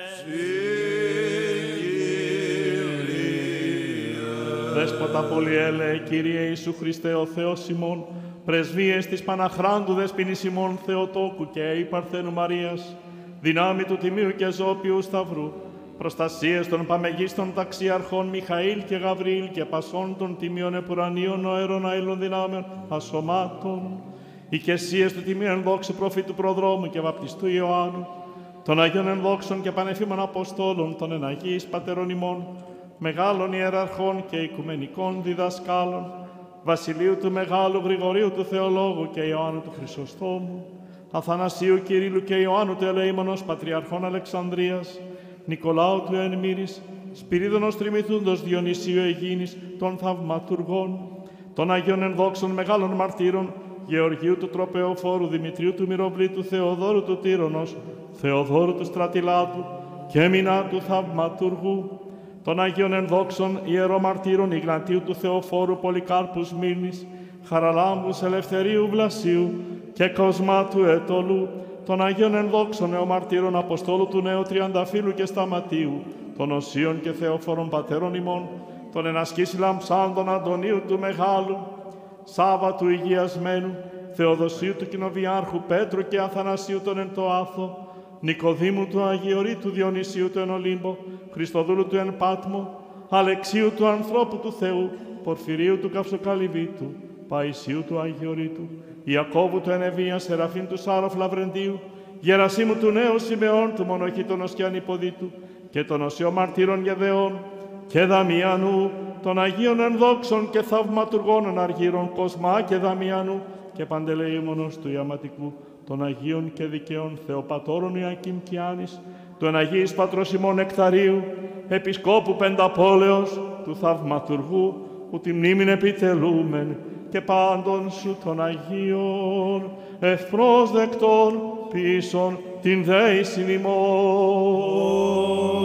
Δέσποτα πολυέλεε, Κύριε Ιησού Χριστέ ο Θεός ημών, πρεσβείες της Παναχράντου Δεσποινής ημών Θεοτόκου και η Παρθένου Μαρίας, δυνάμει του Τιμίου και Ζώπιου Σταυρού, προστασίες των παμεγίστων ταξιαρχών Μιχαήλ και Γαβριήλ και πασών των τιμίων επουρανίων νοέρων αήλων δυνάμεων ασωμάτων, οικεσίες του Τιμίου ενδόξου προφήτου προδρόμου και βαπτιστού Ιωάννου, των Αγίων ενδόξων και πανεφήμων Αποστόλων, των εναγίης πατερών ημών, μεγάλων ιεραρχών και οικουμενικών διδασκάλων, Βασιλείου του Μεγάλου Γρηγορίου του Θεολόγου και Ιωάννου του Χρυσοστόμου, Αθανασίου Κυρίλου και Ιωάννου του Ελεήμονος Πατριαρχών Αλεξανδρίας, Νικολάου του Ενμύρης, Σπυρίδωνος Τριμηθούντος Διονυσίου Αιγίνης, των Θαυματουργών, των Αγίων Ενδόξων Μεγάλων Μαρτύρων, Γεωργίου του Τροπεοφόρου, Δημητρίου του Μυροβλήτου, Θεοδόρου του Τύρονος, Θεοδόρου του Στρατιλάτου και Μινά του Θαυματουργού, των Αγίων Ενδόξων Ιερομαρτύρων Ιγνατίου του Θεοφόρου, Πολυκάρπου Σμύρνης, Χαραλάμπους Ελευθερίου Βλασίου και Κοσμάτου Ετολού, των Αγίων Ενδόξων Νεομαρτύρων Αποστόλου του Νέου Τριανταφύλου και Σταματίου, των Οσίων και Θεοφόρων Πατέρων ημών, των ενασκής Λαμψάντων Αντωνίου του Μεγάλου, Σάββατου Υγιασμένου, Θεοδοσίου του Κοινοβιάρχου Πέτρου και Αθανασίου τον εν το Άθο, Νικοδήμου του Αγιορείτου Διονυσίου του εν Ολύμπο, Χριστοδούλου του εν Πάτμο, Αλεξίου του ανθρώπου του Θεού, Πορφυρίου του Καυσοκαλυβίτου, Παϊσίου του Αγιορείτου, Ιακώβου του Ενεβία, Σεραφείμ του Σάροφ Λαβρεντίου, Γερασίμου του Νέου Σιμεών του Μονοχήτωνος και Ανυποδίτου, και των Οσίων Μαρτύρων Γεδεών, και Δαμιανού, των Αγίων Ενδόξων και Θαυματουργών Αναργύρων Κοσμά και Δαμιανού, και Παντελεήμονος του Ιαματικού, των Αγίων και Δικαίων Θεοπατώρων Ιακήμ και Άνης, του Εναγίης Πατρός ημών Νεκταρίου, Επισκόπου Πενταπόλεως, του Θαυματουργού, που τη μνήμην επιτελούμεν, και πάντων σου των Αγίων, ευπρόσδεκτων πίσων την δέησιν ημών.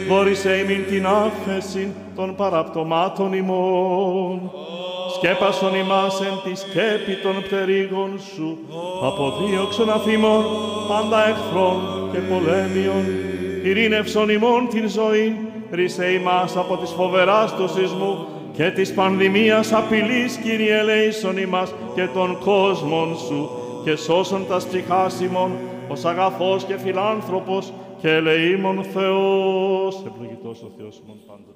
δόρισε ημίν την άφεση των παραπτωμάτων ημών. Σκέπασον ημάς εν τη σκέπη των πτερίγων σου, αποδίωξον αθήμων πάντα εχθρών και πολέμιων. Ειρήνευσον ημών την ζωή, ρίσε ημάς από της φοβεράς του σεισμού και της πανδημίας απειλής, Κύριε, ελέησον ημάς και των κόσμων σου, και σώσον τας ψυχάς ημών, ως αγαθός και φιλάνθρωπος και ελεήμων Θεός. Ευλογητός ο Θεός ημών πάντοτε.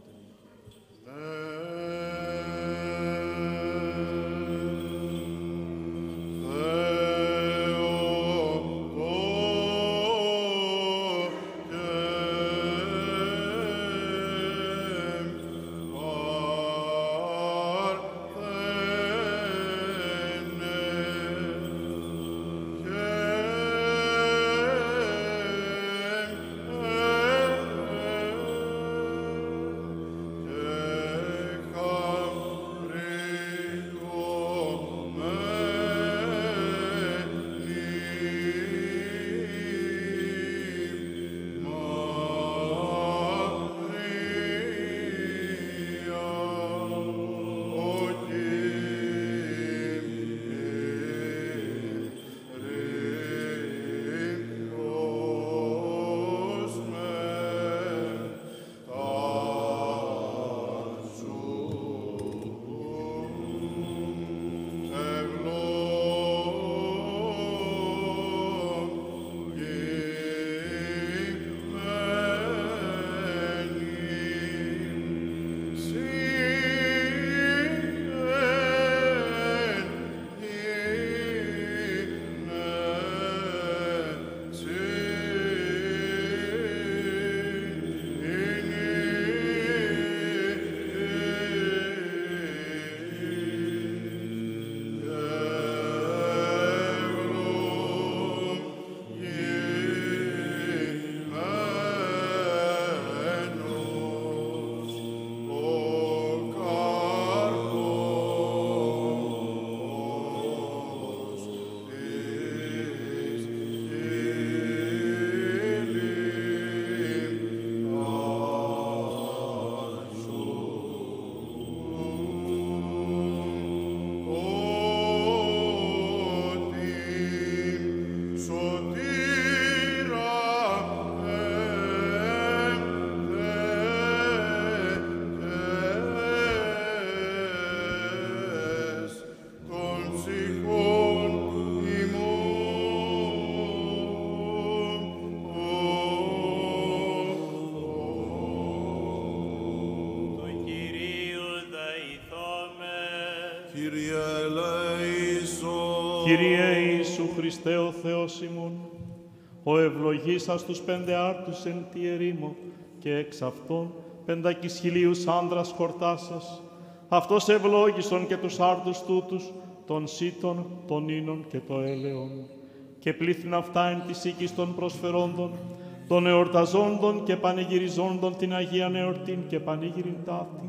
Κύριε Ιησού Χριστέ ο Θεός ημών, ο ευλογήσας τους πέντε άρτους εν τη ερήμο και εξ αυτών πεντακις χιλίους άνδρας χορτάσας. Αυτός ευλόγησον και τους άρτους τούτους, των σύτων, των ίνων και το έλεον. Και πλήθην αυτά εν της οίκης των προσφερόντων, των εορταζόντων και πανηγυριζόντων την Αγίαν εορτήν και πανήγυριν ταύτην.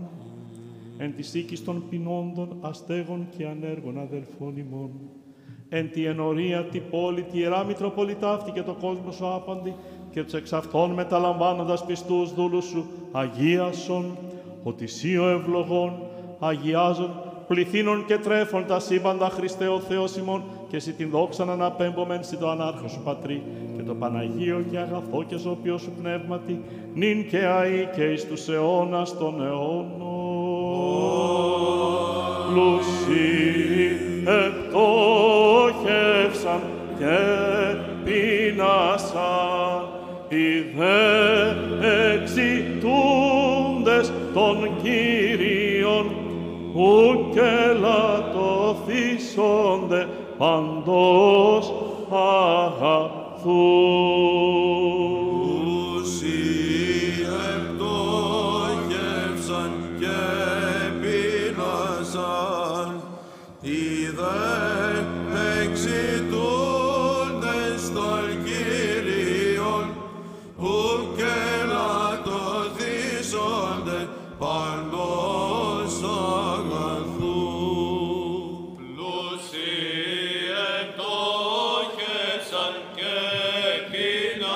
Εν της οίκης των πεινώντων, αστέγων και ανέργων αδελφών ημών. Εν τη ενορία τη πόλη, τη Ιερά Μητροπολιτά αυτή και το κόσμο σου άπαντη, και τους εξ αυτών μεταλαμβάνοντας πιστούς δούλους σου, αγίασον, ότι σύ ο ευλογών, αγιάζον, πληθύνων και τρέφων τα σύμπαντα Χριστέ ο Θεός ημών, και σύ την δόξαν αναπέμπομεν σύ το ανάρχο σου Πατρί, και το Παναγίο και αγαθό και ζωπιό σου πνεύματι, νυν και αεί και εις τους αιώνας των αιώνων. Πλούσιοι επτόχευσαν και πείνασαν, οι δε εξητούντες των Κύριων, ουκ ελαττωθήσονται παντός αγαθού. Πλούσιοι επτόχευσαν και πείνασαν, οι δε εξητούντες των Κύριων, ουκ ελαττωθήσονται παντός αγαθού. Πλούσιοι επτόχευσαν και πείνασαν,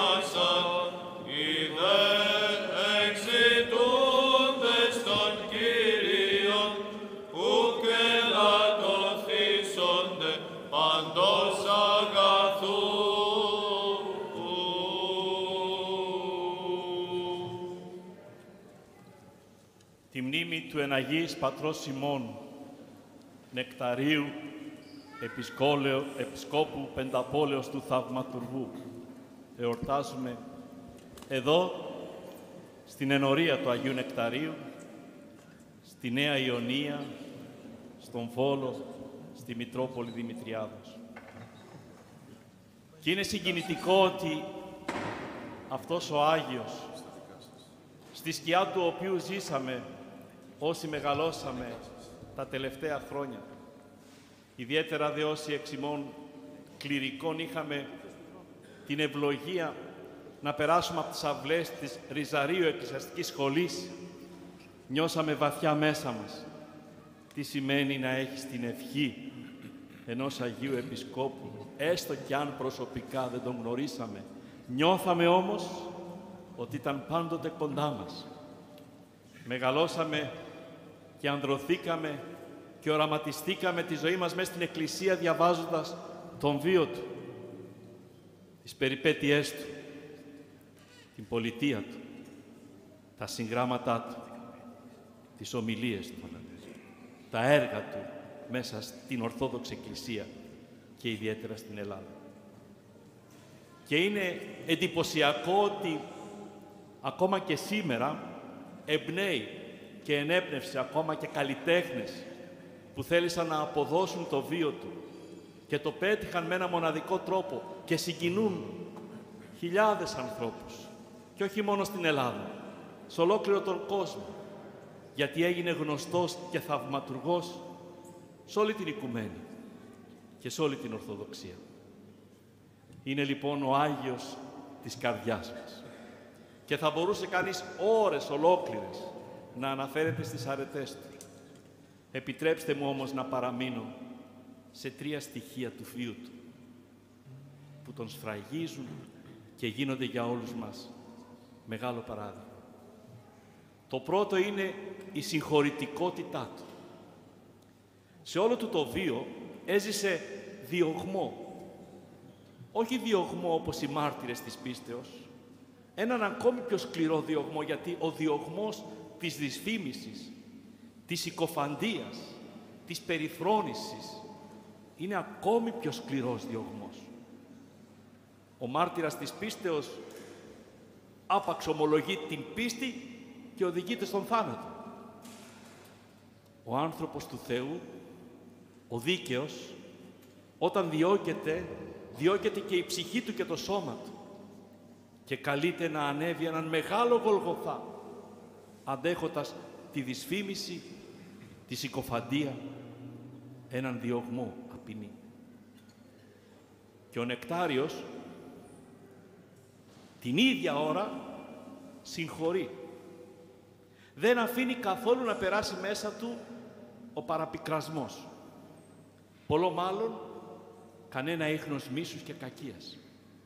μνήμη του εναγής πατρός Σιμών, Νεκταρίου, επισκόλεο, επισκόπου Πενταπόλεως του Θαυματουργού, εορτάζουμε εδώ, στην ενορία του Αγίου Νεκταρίου, στη Νέα Ιωνία, στον Βόλο, στη Μητρόπολη Δημητριάδος. Και είναι συγκινητικό ότι αυτός ο Άγιος, στη σκιά του οποίου ζήσαμε όσοι μεγαλώσαμε τα τελευταία χρόνια, ιδιαίτερα δε όσοι εξ ημών κληρικών είχαμε την ευλογία να περάσουμε από τις αυλές της Ριζαρίου Εκκλησιαστικής Σχολής, νιώσαμε βαθιά μέσα μας τι σημαίνει να έχεις την ευχή ενός Αγίου Επισκόπου, έστω κι αν προσωπικά δεν τον γνωρίσαμε. Νιώθαμε όμως ότι ήταν πάντοτε κοντά μας. Μεγαλώσαμε και ανδρωθήκαμε και οραματιστήκαμε τη ζωή μας μέσα στην Εκκλησία διαβάζοντας τον βίο του, τις περιπέτειές του, την πολιτεία του, τα συγγράμματά του, τις ομιλίες του, τα έργα του μέσα στην Ορθόδοξη Εκκλησία και ιδιαίτερα στην Ελλάδα. Και είναι εντυπωσιακό ότι ακόμα και σήμερα εμπνέει και ενέπνευσε ακόμα και καλλιτέχνες που θέλησαν να αποδώσουν το βίο του και το πέτυχαν με ένα μοναδικό τρόπο και συγκινούν χιλιάδες ανθρώπους. Και όχι μόνο στην Ελλάδα, σε ολόκληρο τον κόσμο, γιατί έγινε γνωστός και θαυματουργός σε όλη την οικουμένη και σε όλη την Ορθοδοξία. Είναι λοιπόν ο Άγιος της καρδιάς μας. Και θα μπορούσε κανείς ώρες ολόκληρες να αναφέρεται στις αρετές του. Επιτρέψτε μου όμως να παραμείνω σε τρία στοιχεία του βίου του, που τον σφραγίζουν και γίνονται για όλους μας μεγάλο παράδειγμα. Το πρώτο είναι η συγχωρητικότητά του. Σε όλο του το βίο έζησε διωγμό. Όχι διωγμό όπως οι μάρτυρες της πίστεως, έναν ακόμη πιο σκληρό διωγμό, γιατί ο διωγμός της δυσφήμισης, της συκοφαντίας, της περιφρόνησης είναι ακόμη πιο σκληρός διωγμός. Ο μάρτυρας της πίστεως άπαξ ομολογεί την πίστη και οδηγείται στον θάνατο. Ο άνθρωπος του Θεού, ο δίκαιος, όταν διώκεται, διώκεται και η ψυχή του και το σώμα του και καλείται να ανέβει έναν μεγάλο Γολγοθά, αντέχοντας τη δυσφήμιση, τη συκοφαντία, έναν διωγμό απεινή. Και ο Νεκτάριος την ίδια ώρα συγχωρεί. Δεν αφήνει καθόλου να περάσει μέσα του ο παραπικρασμός. Πολλό μάλλον κανένα ίχνος μίσους και κακίας.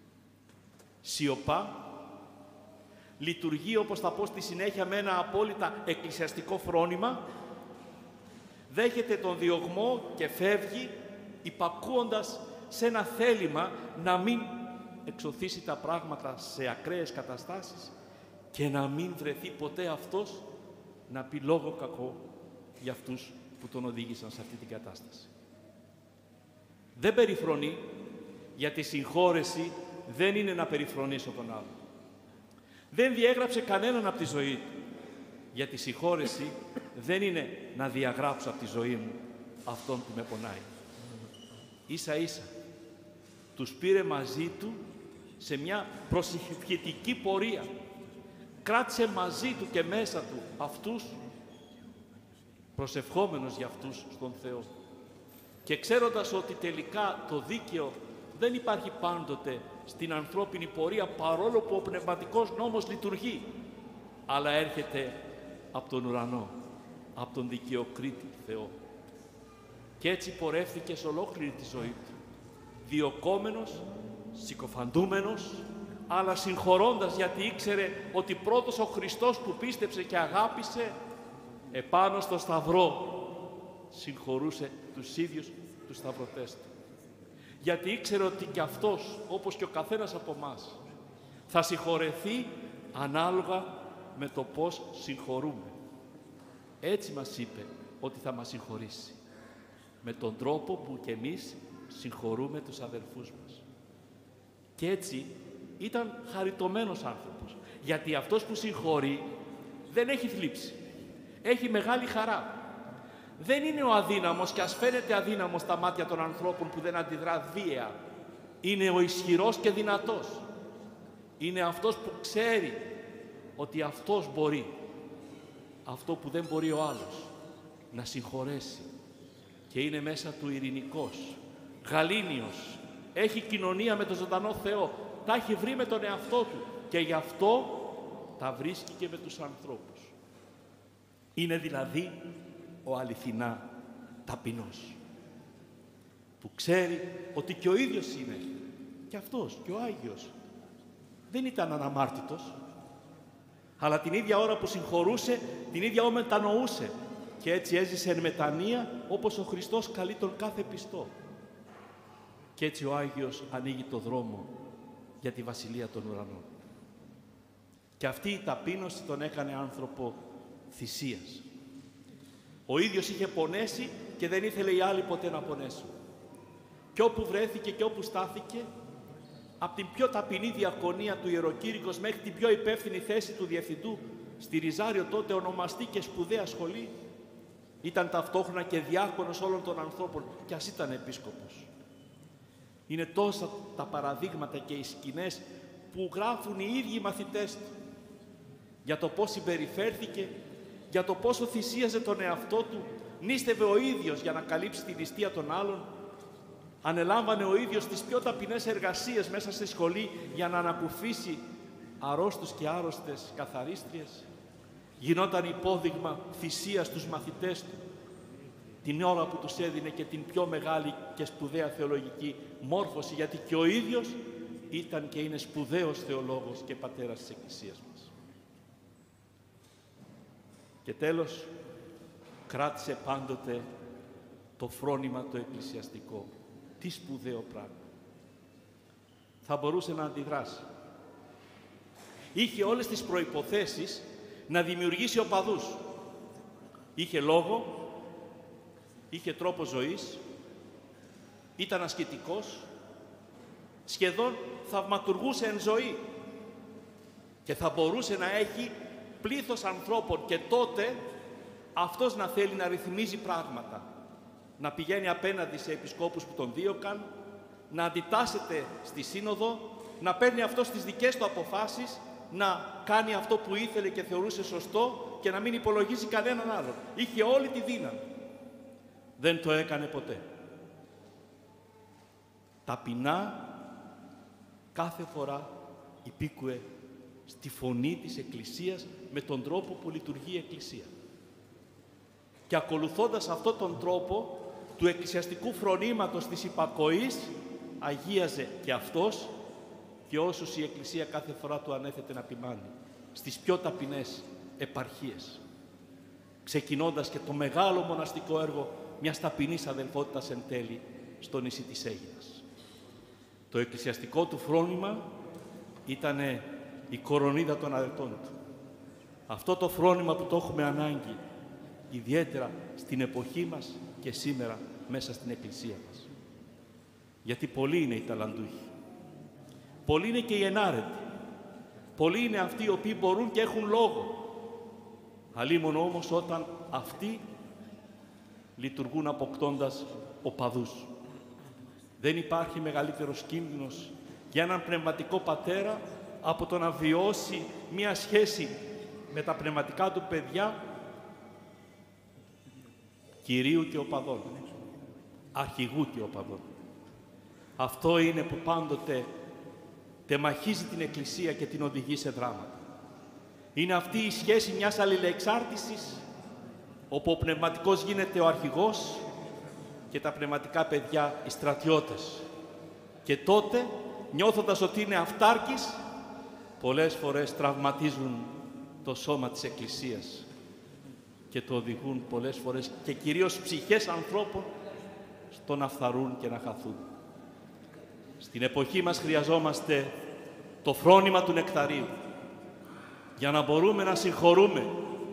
Σιωπά, λειτουργεί, όπως θα πω στη συνέχεια, με ένα απόλυτα εκκλησιαστικό φρόνημα, δέχεται τον διωγμό και φεύγει, υπακούοντας σε ένα θέλημα να μην εξωθήσει τα πράγματα σε ακραίες καταστάσεις και να μην βρεθεί ποτέ αυτός να πει λόγο κακό για αυτούς που τον οδήγησαν σε αυτή την κατάσταση. Δεν περιφρονεί, γιατί η συγχώρεση δεν είναι να περιφρονήσω τον άλλο. Δεν διέγραψε κανέναν από τη ζωή του, γιατί η συγχώρεση δεν είναι να διαγράψω από τη ζωή μου αυτόν που με πονάει. Ίσα-ίσα τους πήρε μαζί του σε μια προσευχητική πορεία. Κράτησε μαζί του και μέσα του αυτούς, προσευχόμενος για αυτούς στον Θεό. Και ξέροντας ότι τελικά το δίκαιο δεν υπάρχει πάντοτε στην ανθρώπινη πορεία, παρόλο που ο πνευματικός νόμος λειτουργεί, αλλά έρχεται από τον ουρανό, από τον δικαιοκρίτη Θεό. Και έτσι πορεύθηκε σε ολόκληρη τη ζωή του, διωκόμενος, συκοφαντούμενος, αλλά συγχωρώντας, γιατί ήξερε ότι πρώτος ο Χριστός που πίστεψε και αγάπησε, επάνω στο σταυρό συγχωρούσε τους ίδιους τους σταυρωτές του. Γιατί ήξερε ότι κι αυτός, όπως και ο καθένας από εμάς, θα συγχωρεθεί ανάλογα με το πώς συγχωρούμε. Έτσι μας είπε ότι θα μας συγχωρήσει. Με τον τρόπο που και εμείς συγχωρούμε τους αδελφούς μας. Και έτσι ήταν χαριτωμένος άνθρωπος. Γιατί αυτός που συγχωρεί δεν έχει θλίψη. Έχει μεγάλη χαρά. Δεν είναι ο αδύναμος και ας φαίνεται αδύναμος στα μάτια των ανθρώπων που δεν αντιδρά βία. Είναι ο ισχυρός και δυνατός. Είναι αυτός που ξέρει ότι αυτός μπορεί. Αυτό που δεν μπορεί ο άλλος. Να συγχωρέσει. Και είναι μέσα του ειρηνικός, γαλήνιος. Έχει κοινωνία με τον ζωντανό Θεό. Τα έχει βρει με τον εαυτό του. Και γι' αυτό τα βρίσκει και με τους ανθρώπους. Είναι δηλαδή ο αληθινά ταπεινός. Που ξέρει ότι και ο ίδιος είναι. Και αυτός, και ο Άγιος. Δεν ήταν αναμάρτητος. Αλλά την ίδια ώρα που συγχωρούσε, την ίδια ώρα μετανοούσε. Και έτσι έζησε εν μετανία, όπως ο Χριστός καλεί τον κάθε πιστό. Και έτσι ο Άγιος ανοίγει το δρόμο για τη Βασιλεία των Ουρανών. Και αυτή η ταπείνωση τον έκανε άνθρωπο θυσίας. Ο ίδιος είχε πονέσει και δεν ήθελε οι άλλοι ποτέ να πονέσουν. Και όπου βρέθηκε και όπου στάθηκε, από την πιο ταπεινή διακονία του ιεροκήρυκος μέχρι την πιο υπεύθυνη θέση του διευθυντού στη Ριζάριο, τότε ονομαστή και σπουδαία σχολή, ήταν ταυτόχρονα και διάκονος όλων των ανθρώπων, κι ας ήταν επίσκοπος. Είναι τόσα τα παραδείγματα και οι σκηνές που γράφουν οι ίδιοι οι μαθητές του για το πώς συμπεριφέρθηκε, για το πόσο θυσίαζε τον εαυτό του, νίστευε ο ίδιος για να καλύψει τη ληστεία των άλλων, ανελάμβανε ο ίδιος τις πιο ταπεινές εργασίες μέσα στη σχολή για να ανακουφίσει αρρώστους και άρρωστες καθαρίστριες. Γινόταν υπόδειγμα θυσίας στους μαθητές του, την ώρα που τους έδινε και την πιο μεγάλη και σπουδαία θεολογική μόρφωση, γιατί και ο ίδιος ήταν και είναι σπουδαίος θεολόγος και πατέρας της Εκκλησίας μας. Και τέλος, κράτησε πάντοτε το φρόνημα το εκκλησιαστικό. Τι σπουδαίο πράγμα. Θα μπορούσε να αντιδράσει. Είχε όλες τις προϋποθέσεις να δημιουργήσει οπαδούς. Είχε λόγο, είχε τρόπο ζωής, ήταν ασκητικός, σχεδόν θαυματουργούσε εν ζωή και θα μπορούσε να έχει πλήθος ανθρώπων και τότε αυτός να θέλει να ρυθμίζει πράγματα, να πηγαίνει απέναντι σε επισκόπους που τον δίωκαν, να αντιτάσσεται στη σύνοδο, να παίρνει αυτός τις δικές του αποφάσεις, να κάνει αυτό που ήθελε και θεωρούσε σωστό και να μην υπολογίζει κανέναν άλλον. Είχε όλη τη δύναμη. Δεν το έκανε ποτέ. Ταπεινά κάθε φορά υπήκουε στη φωνή της Εκκλησίας με τον τρόπο που λειτουργεί η Εκκλησία. Και ακολουθώντας αυτόν τον τρόπο του εκκλησιαστικού φρονήματος της υπακοής, αγίαζε και αυτός και όσους η Εκκλησία κάθε φορά του ανέθετε να ποιμάνει στις πιο ταπεινές επαρχίες, ξεκινώντας και το μεγάλο μοναστικό έργο μιας ταπεινής αδελφότητας εν τέλει στο νησί της Αίγινας. Το εκκλησιαστικό του φρόνημα ήταν η κορονίδα των αδελφών του. Αυτό το φρόνημα που το έχουμε ανάγκη, ιδιαίτερα στην εποχή μας και σήμερα μέσα στην Εκκλησία μας. Γιατί πολλοί είναι οι ταλαντούχοι. Πολλοί είναι και οι ενάρετοι. Πολλοί είναι αυτοί οι οποίοι μπορούν και έχουν λόγο. Αλίμονο όμως όταν αυτοί λειτουργούν αποκτώντας οπαδούς. Δεν υπάρχει μεγαλύτερος κίνδυνος για έναν πνευματικό πατέρα από το να βιώσει μία σχέση με τα πνευματικά του παιδιά κυρίου και οπαδών, αρχηγού και οπαδών. Αυτό είναι που πάντοτε τεμαχίζει την Εκκλησία και την οδηγεί σε δράματα. Είναι αυτή η σχέση μιας αλληλεξάρτησης, όπου ο πνευματικός γίνεται ο αρχηγός και τα πνευματικά παιδιά οι στρατιώτες. Και τότε, νιώθοντας ότι είναι αυτάρκης, πολλές φορές τραυματίζουν το σώμα της Εκκλησίας και το οδηγούν πολλές φορές και κυρίως ψυχές ανθρώπων στο να φθαρούν και να χαθούν. Στην εποχή μας χρειαζόμαστε το φρόνημα του νεκταρίου για να μπορούμε να συγχωρούμε,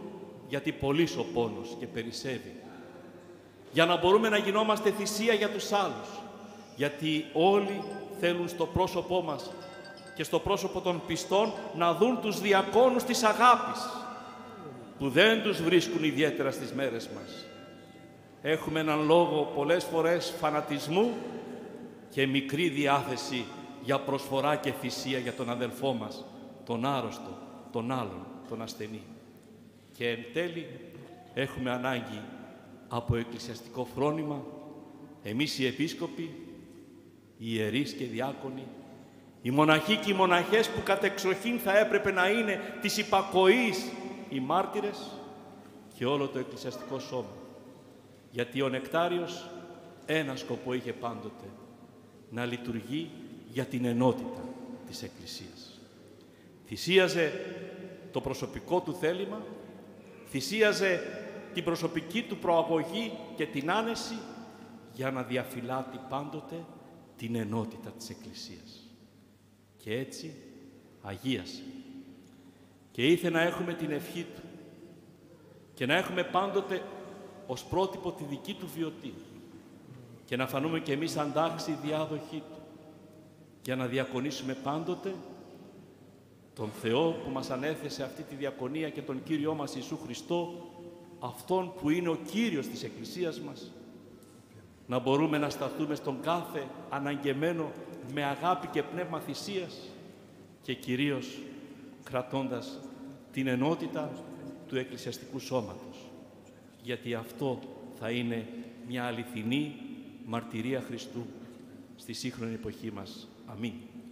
γιατί πολύς ο πόνος και περισσεύει. Για να μπορούμε να γινόμαστε θυσία για τους άλλους, γιατί όλοι θέλουν στο πρόσωπό μας και στο πρόσωπο των πιστών να δουν τους διακόνους της αγάπης, που δεν τους βρίσκουν ιδιαίτερα στις μέρες μας. Έχουμε έναν λόγο πολλές φορές φανατισμού και μικρή διάθεση για προσφορά και θυσία για τον αδελφό μας, τον άρρωστο, τον άλλον, τον ασθενή. Και εν τέλει έχουμε ανάγκη από εκκλησιαστικό φρόνημα, εμείς οι επίσκοποι, οι ιερείς και οι διάκονοι, οι μοναχοί και οι μοναχές που κατεξοχήν θα έπρεπε να είναι της υπακοής οι μάρτυρες και όλο το εκκλησιαστικό σώμα. Γιατί ο Νεκτάριος ένα σκοπό είχε πάντοτε, να λειτουργεί για την ενότητα της Εκκλησίας. Θυσίαζε το προσωπικό του θέλημα, θυσίαζε την προσωπική του προαγωγή και την άνεση για να διαφυλάτει πάντοτε την ενότητα της Εκκλησίας. Και έτσι αγίασε. Και ήθελε να έχουμε την ευχή του και να έχουμε πάντοτε ως πρότυπο τη δική του βιωτή και να φανούμε κι εμείς αντάξιοι διάδοχοι του για να διακονήσουμε πάντοτε τον Θεό που μας ανέθεσε αυτή τη διακονία και τον Κύριό μας Ιησού Χριστό, αυτόν που είναι ο Κύριος της Εκκλησίας μας, να μπορούμε να σταθούμε στον κάθε αναγκεμένο με αγάπη και πνεύμα θυσίας και κυρίως κρατώντας την ενότητα του εκκλησιαστικού σώματος, γιατί αυτό θα είναι μια αληθινή μαρτυρία Χριστού στη σύγχρονη εποχή μας. Αμήν.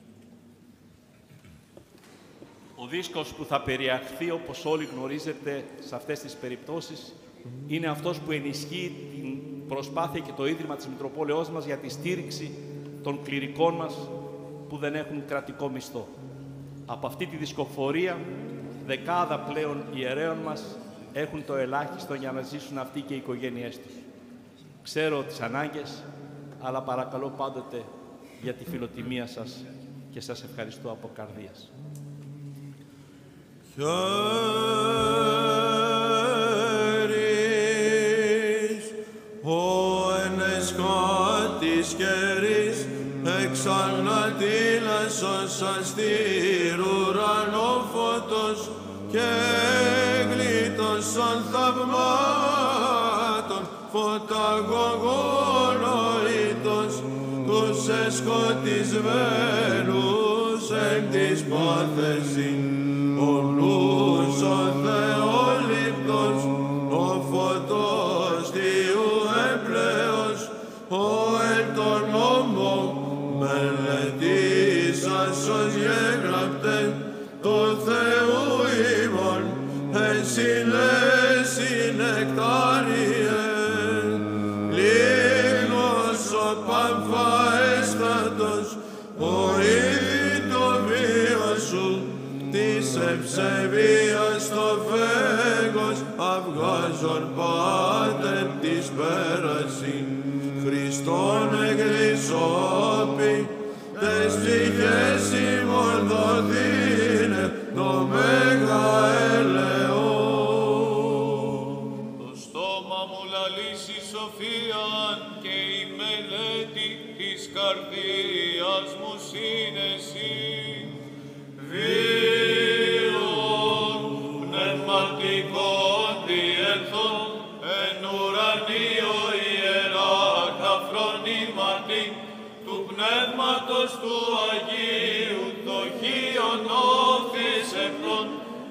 Ο δίσκος που θα περιαχθεί, όπως όλοι γνωρίζετε σε αυτές τις περιπτώσεις, είναι αυτός που ενισχύει την προσπάθεια και το Ίδρυμα της Μητροπόλεως μας για τη στήριξη των κληρικών μας που δεν έχουν κρατικό μισθό. Από αυτή τη δισκοφορία, δεκάδα πλέον ιερέων μας έχουν το ελάχιστο για να ζήσουν αυτοί και οι οικογένειές τους. Ξέρω τις ανάγκες, αλλά παρακαλώ πάντοτε για τη φιλοτιμία σας και σας ευχαριστώ από καρδίας. Χέρις, ο ενεσκάτης καιρής, εξανατήλας ως αστήρ ουρανό φωτός και γλίτωσαν θαυμάτων φωταγωγόνοητος τους εσκοτισμένους εν της πάθεσιν. Ο νους ο Θεόληπτος, ο φωτός Θείου εμπλέος, ο εν τον νόμο μελετήσας ως γεγραπτέ, το Θεού ημών εσυλέσει νεκτάριε. Λίγνος ο παμφαέστατος, ο ήδη το βίο σου, της ευσεβίας το φέγος, αυγάζον πάτερ της πέρασιν. Χριστόν εκδισόπη, τες ψυχές ημών δοθήνε, το μέγα ελεόν. Το στόμα μου λαλήσει σοφίαν και η μελέτη της καρδίας μου σύνεση. Βίων πνευματικών διέλθων εν ουρανίο ιερά καφρονήματι του Πνεύματος του Αγίου δοχείων όφης επτών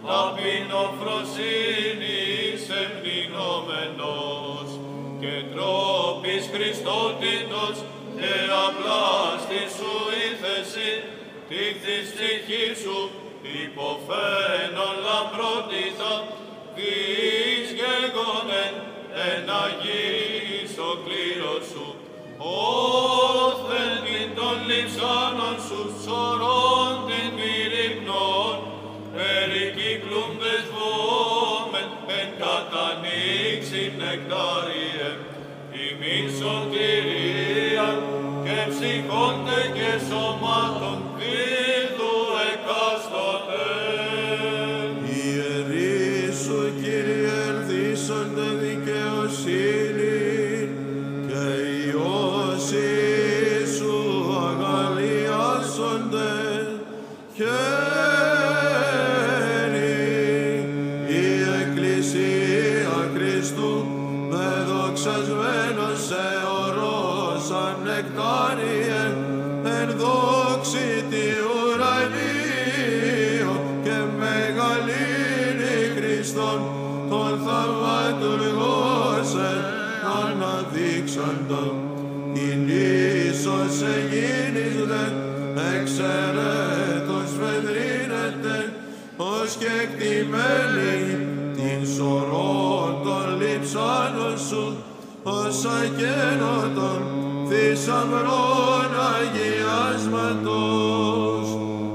ταπεινοφροσύνης εμνηνόμενος και τρόπης Χριστότητος και απλά στη σου ήθεση τη ψυχή σου υποφαίνον λαμπρότητα δις γεγονεν εν Αγίης ο κλήρος σου όθεν την των λιψάνων σου σωρών την πυρυπνών περικύκλουμπες βόμεν εν κατανοίξει νεκτάριε ημίν σωτηρία και ψυχόντε και σωμάτων δίδου εκάστοτε. Ιερείς σου Κύριε ορισμένος σε ορός ανεκτάριε, εν δόξη τη ουρανίου και μεγαλύνει Χριστόν τον θαυματουργός αναδείξαντον. Την ίσως εγίνης δε εξαιρέτως φεδρίνεται, ως και εκτιμένη την σωρών των λειψάνων σου, ως ακένωτον θησαυρών αγιάσματος.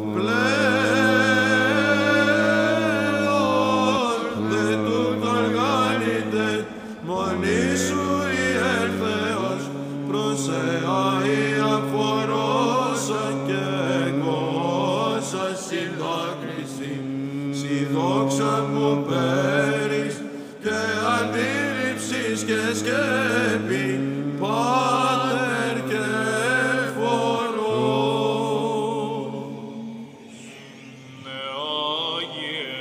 Πλέον δε τούτον κάνετε, μονή σου η έλθεος, προς εάη αφορώσα και εγώσα συνδάκριση, σι δόξα μου πέρις και αντίληψης και σκέπη, Πάτερ και φορός. Ναι, Άγιε,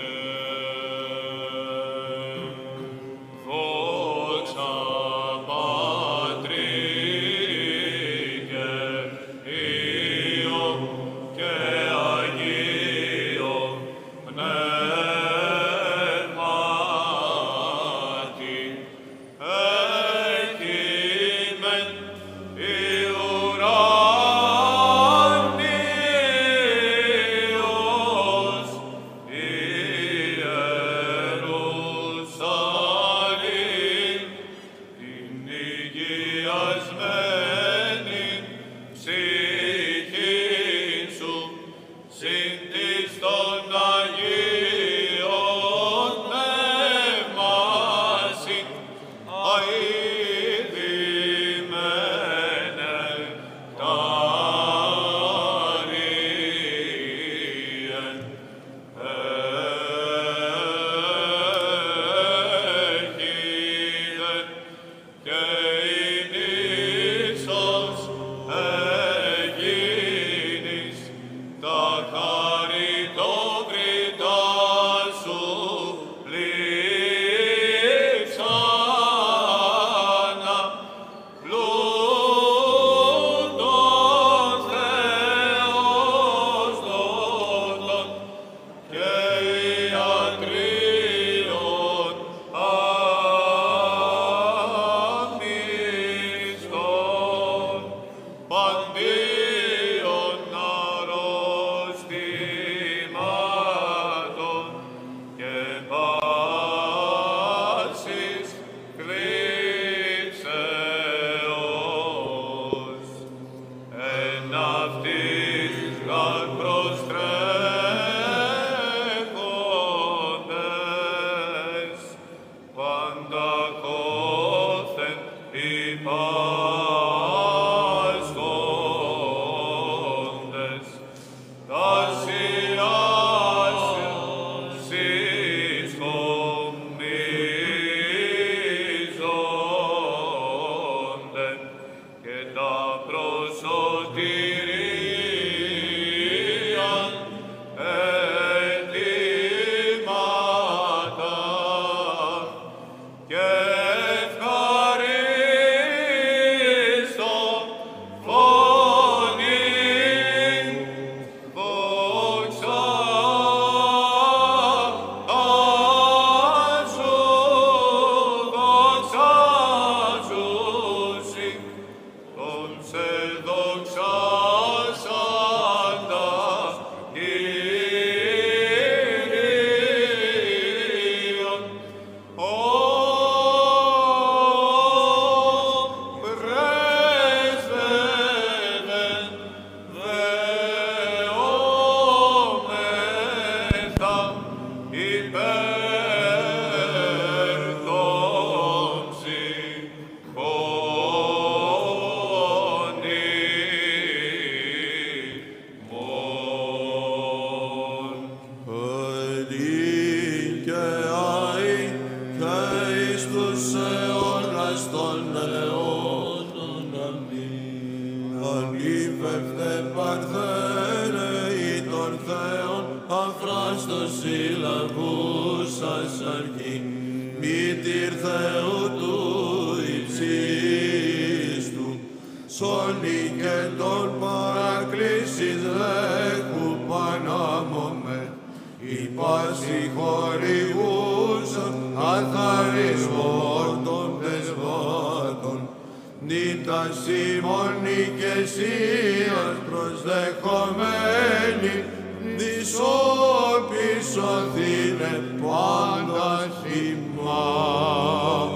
δόξα Πατρί και Υιό και Αγίο Πνεύματι, εκείμεν η ουρανίος, Ιερουσαλήμ, την υγιασμένη ψυχήν σου, συν της των Αγίων πνεύμασιν, αηδημένε ταρίεν, έχιδεν και ειν ίσως εγίνης τα χαριτόβρητα σου λείψανα, πλούτος Θεός δόντων και ιατρίων αμύστων, παντίων αρρωστημάτων και πάσης θλίψεως. Εν αυτής γαρ προστρέφοντες, πανταχώθεν υπάσχοντες, τας ιάσεως εισχομίζονται και τα προσωτηρίαν αιτήματα και ευχαρίστω φωνήν δόξα σου, δοξάζουσι τον σε δοξάσαντα Κύριον. Ω πρέσβευεν δεόμεθα υπέρ των ψυχών. Ελί και αη και εις τους αιώνας των αιώνων. Αμήν. Ανήπευτε παρθένε ή των Θεών αφράστος σύλλαβους σας αρχή. Μήτηρ Θεού του υψηλού σώνει και τον παρακλήσεις δέχου πανάμωμε, η πάση χορηγούσαν αθαρισμόν των δεσμάτων, νύτας ημών ηκεσίας προσδεχομένη, δισόπισωθήνε πάντα θυμά.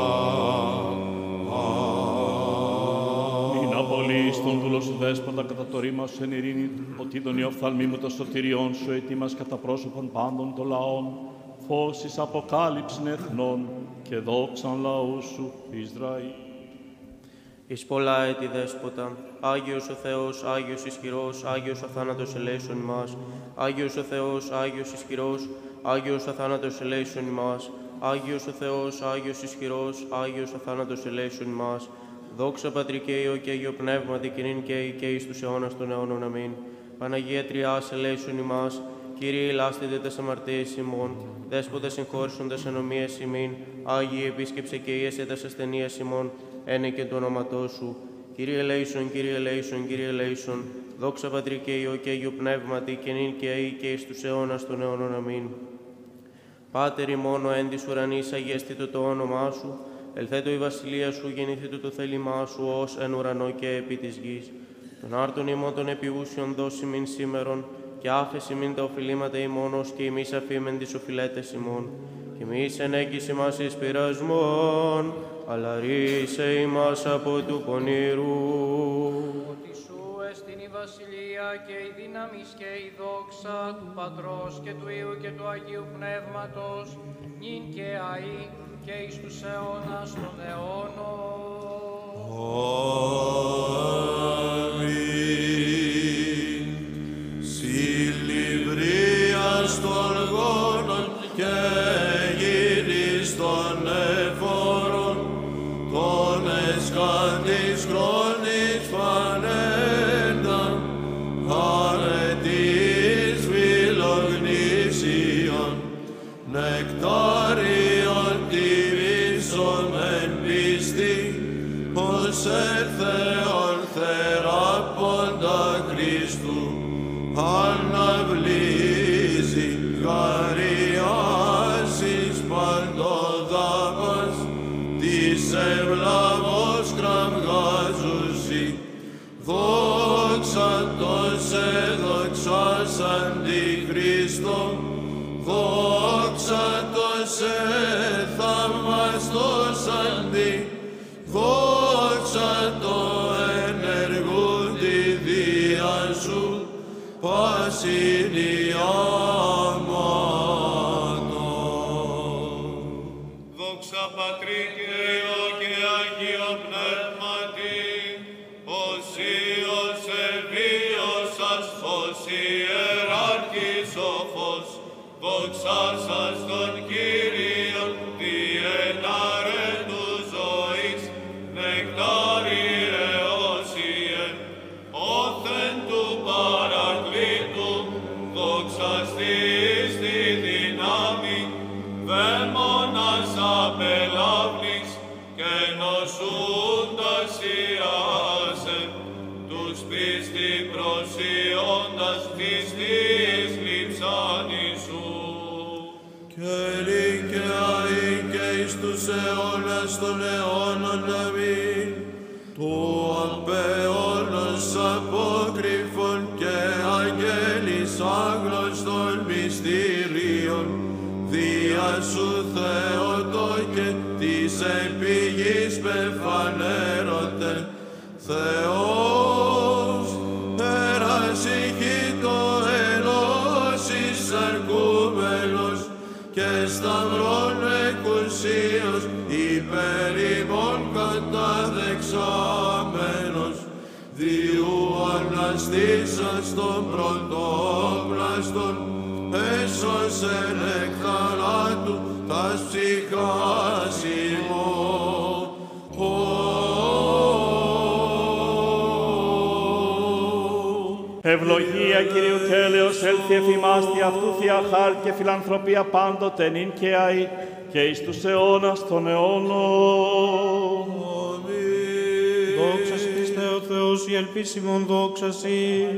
Μην απολύεις τον δούλο σου δέσποτα κατά το ρήμα σου εν ειρήνη, ότι τον ιοφθαλμή μου το σωτηριών σου ετοίμας κατά πρόσωπον πάντων των λαών, φως εις αποκάλυψην εθνών και δόξαν λαού σου Ισραήλ. Εις πολλά έτη δέσποτα, Άγιος ο Θεός, Άγιος ισχυρός, Άγιος αθάνατος ελέησον ημάς. Άγιος ο Θεός, Άγιος ισχυρός, Άγιος αθάνατος ελέησον ημάς. Άγιος ο Θεός, Άγιος ισχυρός, Άγιος αθάνατος ελέησον ημάς. Δόξα Πατρί και Υιό και Αγίο Πνεύματι, κοινήν και ή και εις τους αιώνας των αιώνων. Αμήν. Παναγία Τριάς ελέησον ημάς. Κύριε ελάστητε τες αμαρτίες ημών, Δέσποτα συγχώρησον τες ανομίες ημίν, Άγιοι επίσκεψε και Ιέσαι τες ασθενείες ημών, ένε και το όνοματό σου. Κύριε ελέησον, Κύριε ελέησον, Κύριε ελέησον, δόξα Πατρί και Υιό και Αγίου Πνεύματι, και νυν και αεί και εις τους αιώνας των αιώνων. Αμήν. Πάτερ ημών ο εν της ουρανής, αγιαστήτω το όνομά σου, ελθέτω η βασιλεία σου, γεννηθήτω το θέλημά σου, ως εν ουρανό και επί της γης. Τον άρτον ημών των επιούσιων δώσει μην σήμερον, και άφεση μην τα οφειλήματα ημών, ως και εμείς αφήμεν τις οφειλέτες ημών. Και εμείς ενέκεις ημάς εις πειρασμόν, αλλά ρίσε ημάς από του πονηρού. Ότι σου εστιν η βασιλεία και η δύναμις και η δόξα του Πατρός και του Υιού και του Αγίου Πνεύματος, νυν και αεί και εις τους αιώνας των αιώνων. Αμήν. Συλληβρίας των γόνων και γύρις των εφόρων, των εσκάτης χρόνης φανέντα, αρετής φιλογνήσιον, νεκτάριον τιμήσον εν πίστη, ως ερθέον θεράποντα Χριστού, αναβλύζει γαριάσεις παντοδάπας, της ευλάβος κραυγάζουσι, δόξα το σε δοξάσαν τη Χριστό, δόξα το σε θαυμαστώσαν τη, δόξα το ενεργούν τη δία σου, πάσιν ιάματον. Δόξα Πατρί και Υιό και Αγίο Πνεύματι, ως Υιός εβίωσας, ως ιεράρχης σοφός, δοξάσας τον Κύριον, διενάρε του ζωής, νεκτάριε όσιε, όθεν του παρακλήτου, δοξαστής τη δυνάμει, δαίμονας απελάβνης και νοσούντας ιάσε, τους πίστη προσιώντας πιστής λειψάνησου. Και νικαιαεί και εις τους αιώνας των αιώνων. Αμήν. Του απεώνος απόκρυφων και αγγέλης άγνωστων μυστήριων, δια σου Θεότο και της επιγής πεφανέρωτε, Θεός, ερασυχήτω ενώσεις αρκούμενος και σταυρών εκουσίως υπέρ ημών καταδεξάμενος, διού αναστήσας των πρωτόπλαστων, έσωσεν εκ θανάτου τας ψυχάς ημών. Ευλογία Κυρίου τέλεος έλθει εφημάστη αυτού θεία χάρη και φιλανθρωπία πάντοτε νυν και αεί και εις τους αιώνας των αιώνων. Αμήν. Δόξα Χριστέ ο Θεός, η ελπίσιμον δόξα Σοι.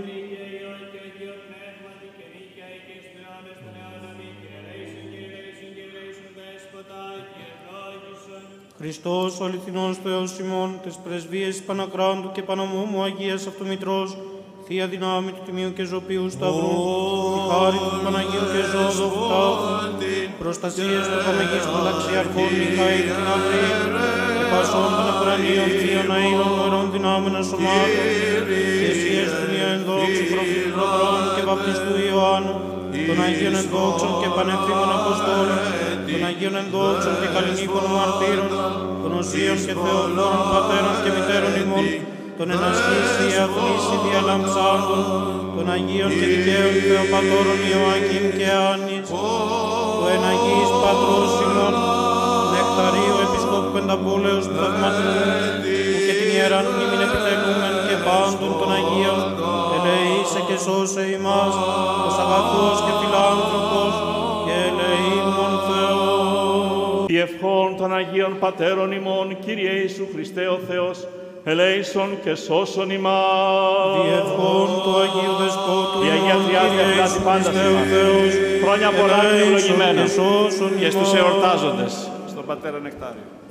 Χριστός, ο αληθινός Θεός ημών, τες πρεσβείες Πανακράντου και Παναμόμου Αγίας Αυτομητρός, Θεία δυνάμει του Τιμίου και Ζωπίου Σταυρού, η χάρη του Παναγίου και Ζώδου Τάφου, προστασίες του Παναγίστου Ταξιαρχών Μιχαήλ την Αυρή, και πασών των απρανίων θείων αήλων μωρών δυνάμενα σωμάτων, και εσίες του Μία ενδόξου προφήτου Προδρόμου και βαπτιστού Ιωάννου, των Αγίων ενδόξων και πανεφήμων Αποστόλων, των Αγίων ενδόξων και καλλινίκων μαρτύρων, των Οσίων και Θεοφόρων πατέρων και μητέρων ημών, των ενασχής διαθνής διαλαμψάντων, των Αγίων και δικαίων Θεοπατώρων Ιωάκιμ και Άννης, του εναγής Πατρός ημών, Νεκταρίου Επισκόπου Πενταπόλεως του Θαυματικού, που και την Ιεράν μνήμην επιτελούμεν και πάντων των Αγίων, ελεήσε και σώσε ημάς, ως αγαθός και φιλάνθρωπος, και ελεήμων Θεός. Η ευχών των Αγίων Πατέρων ημών, Κύριε Ιησού Χριστέ ο Θεός, ελέησον και σώσον ημάς. Διευχών του Αγίου Δεσπότου, η Αγία Τριάδια φυλάσει πάντα σε εμάς. Χρόνια πολλά και ευλογημένα και στους εορτάζοντες. Στον Πατέρα Νεκτάριο.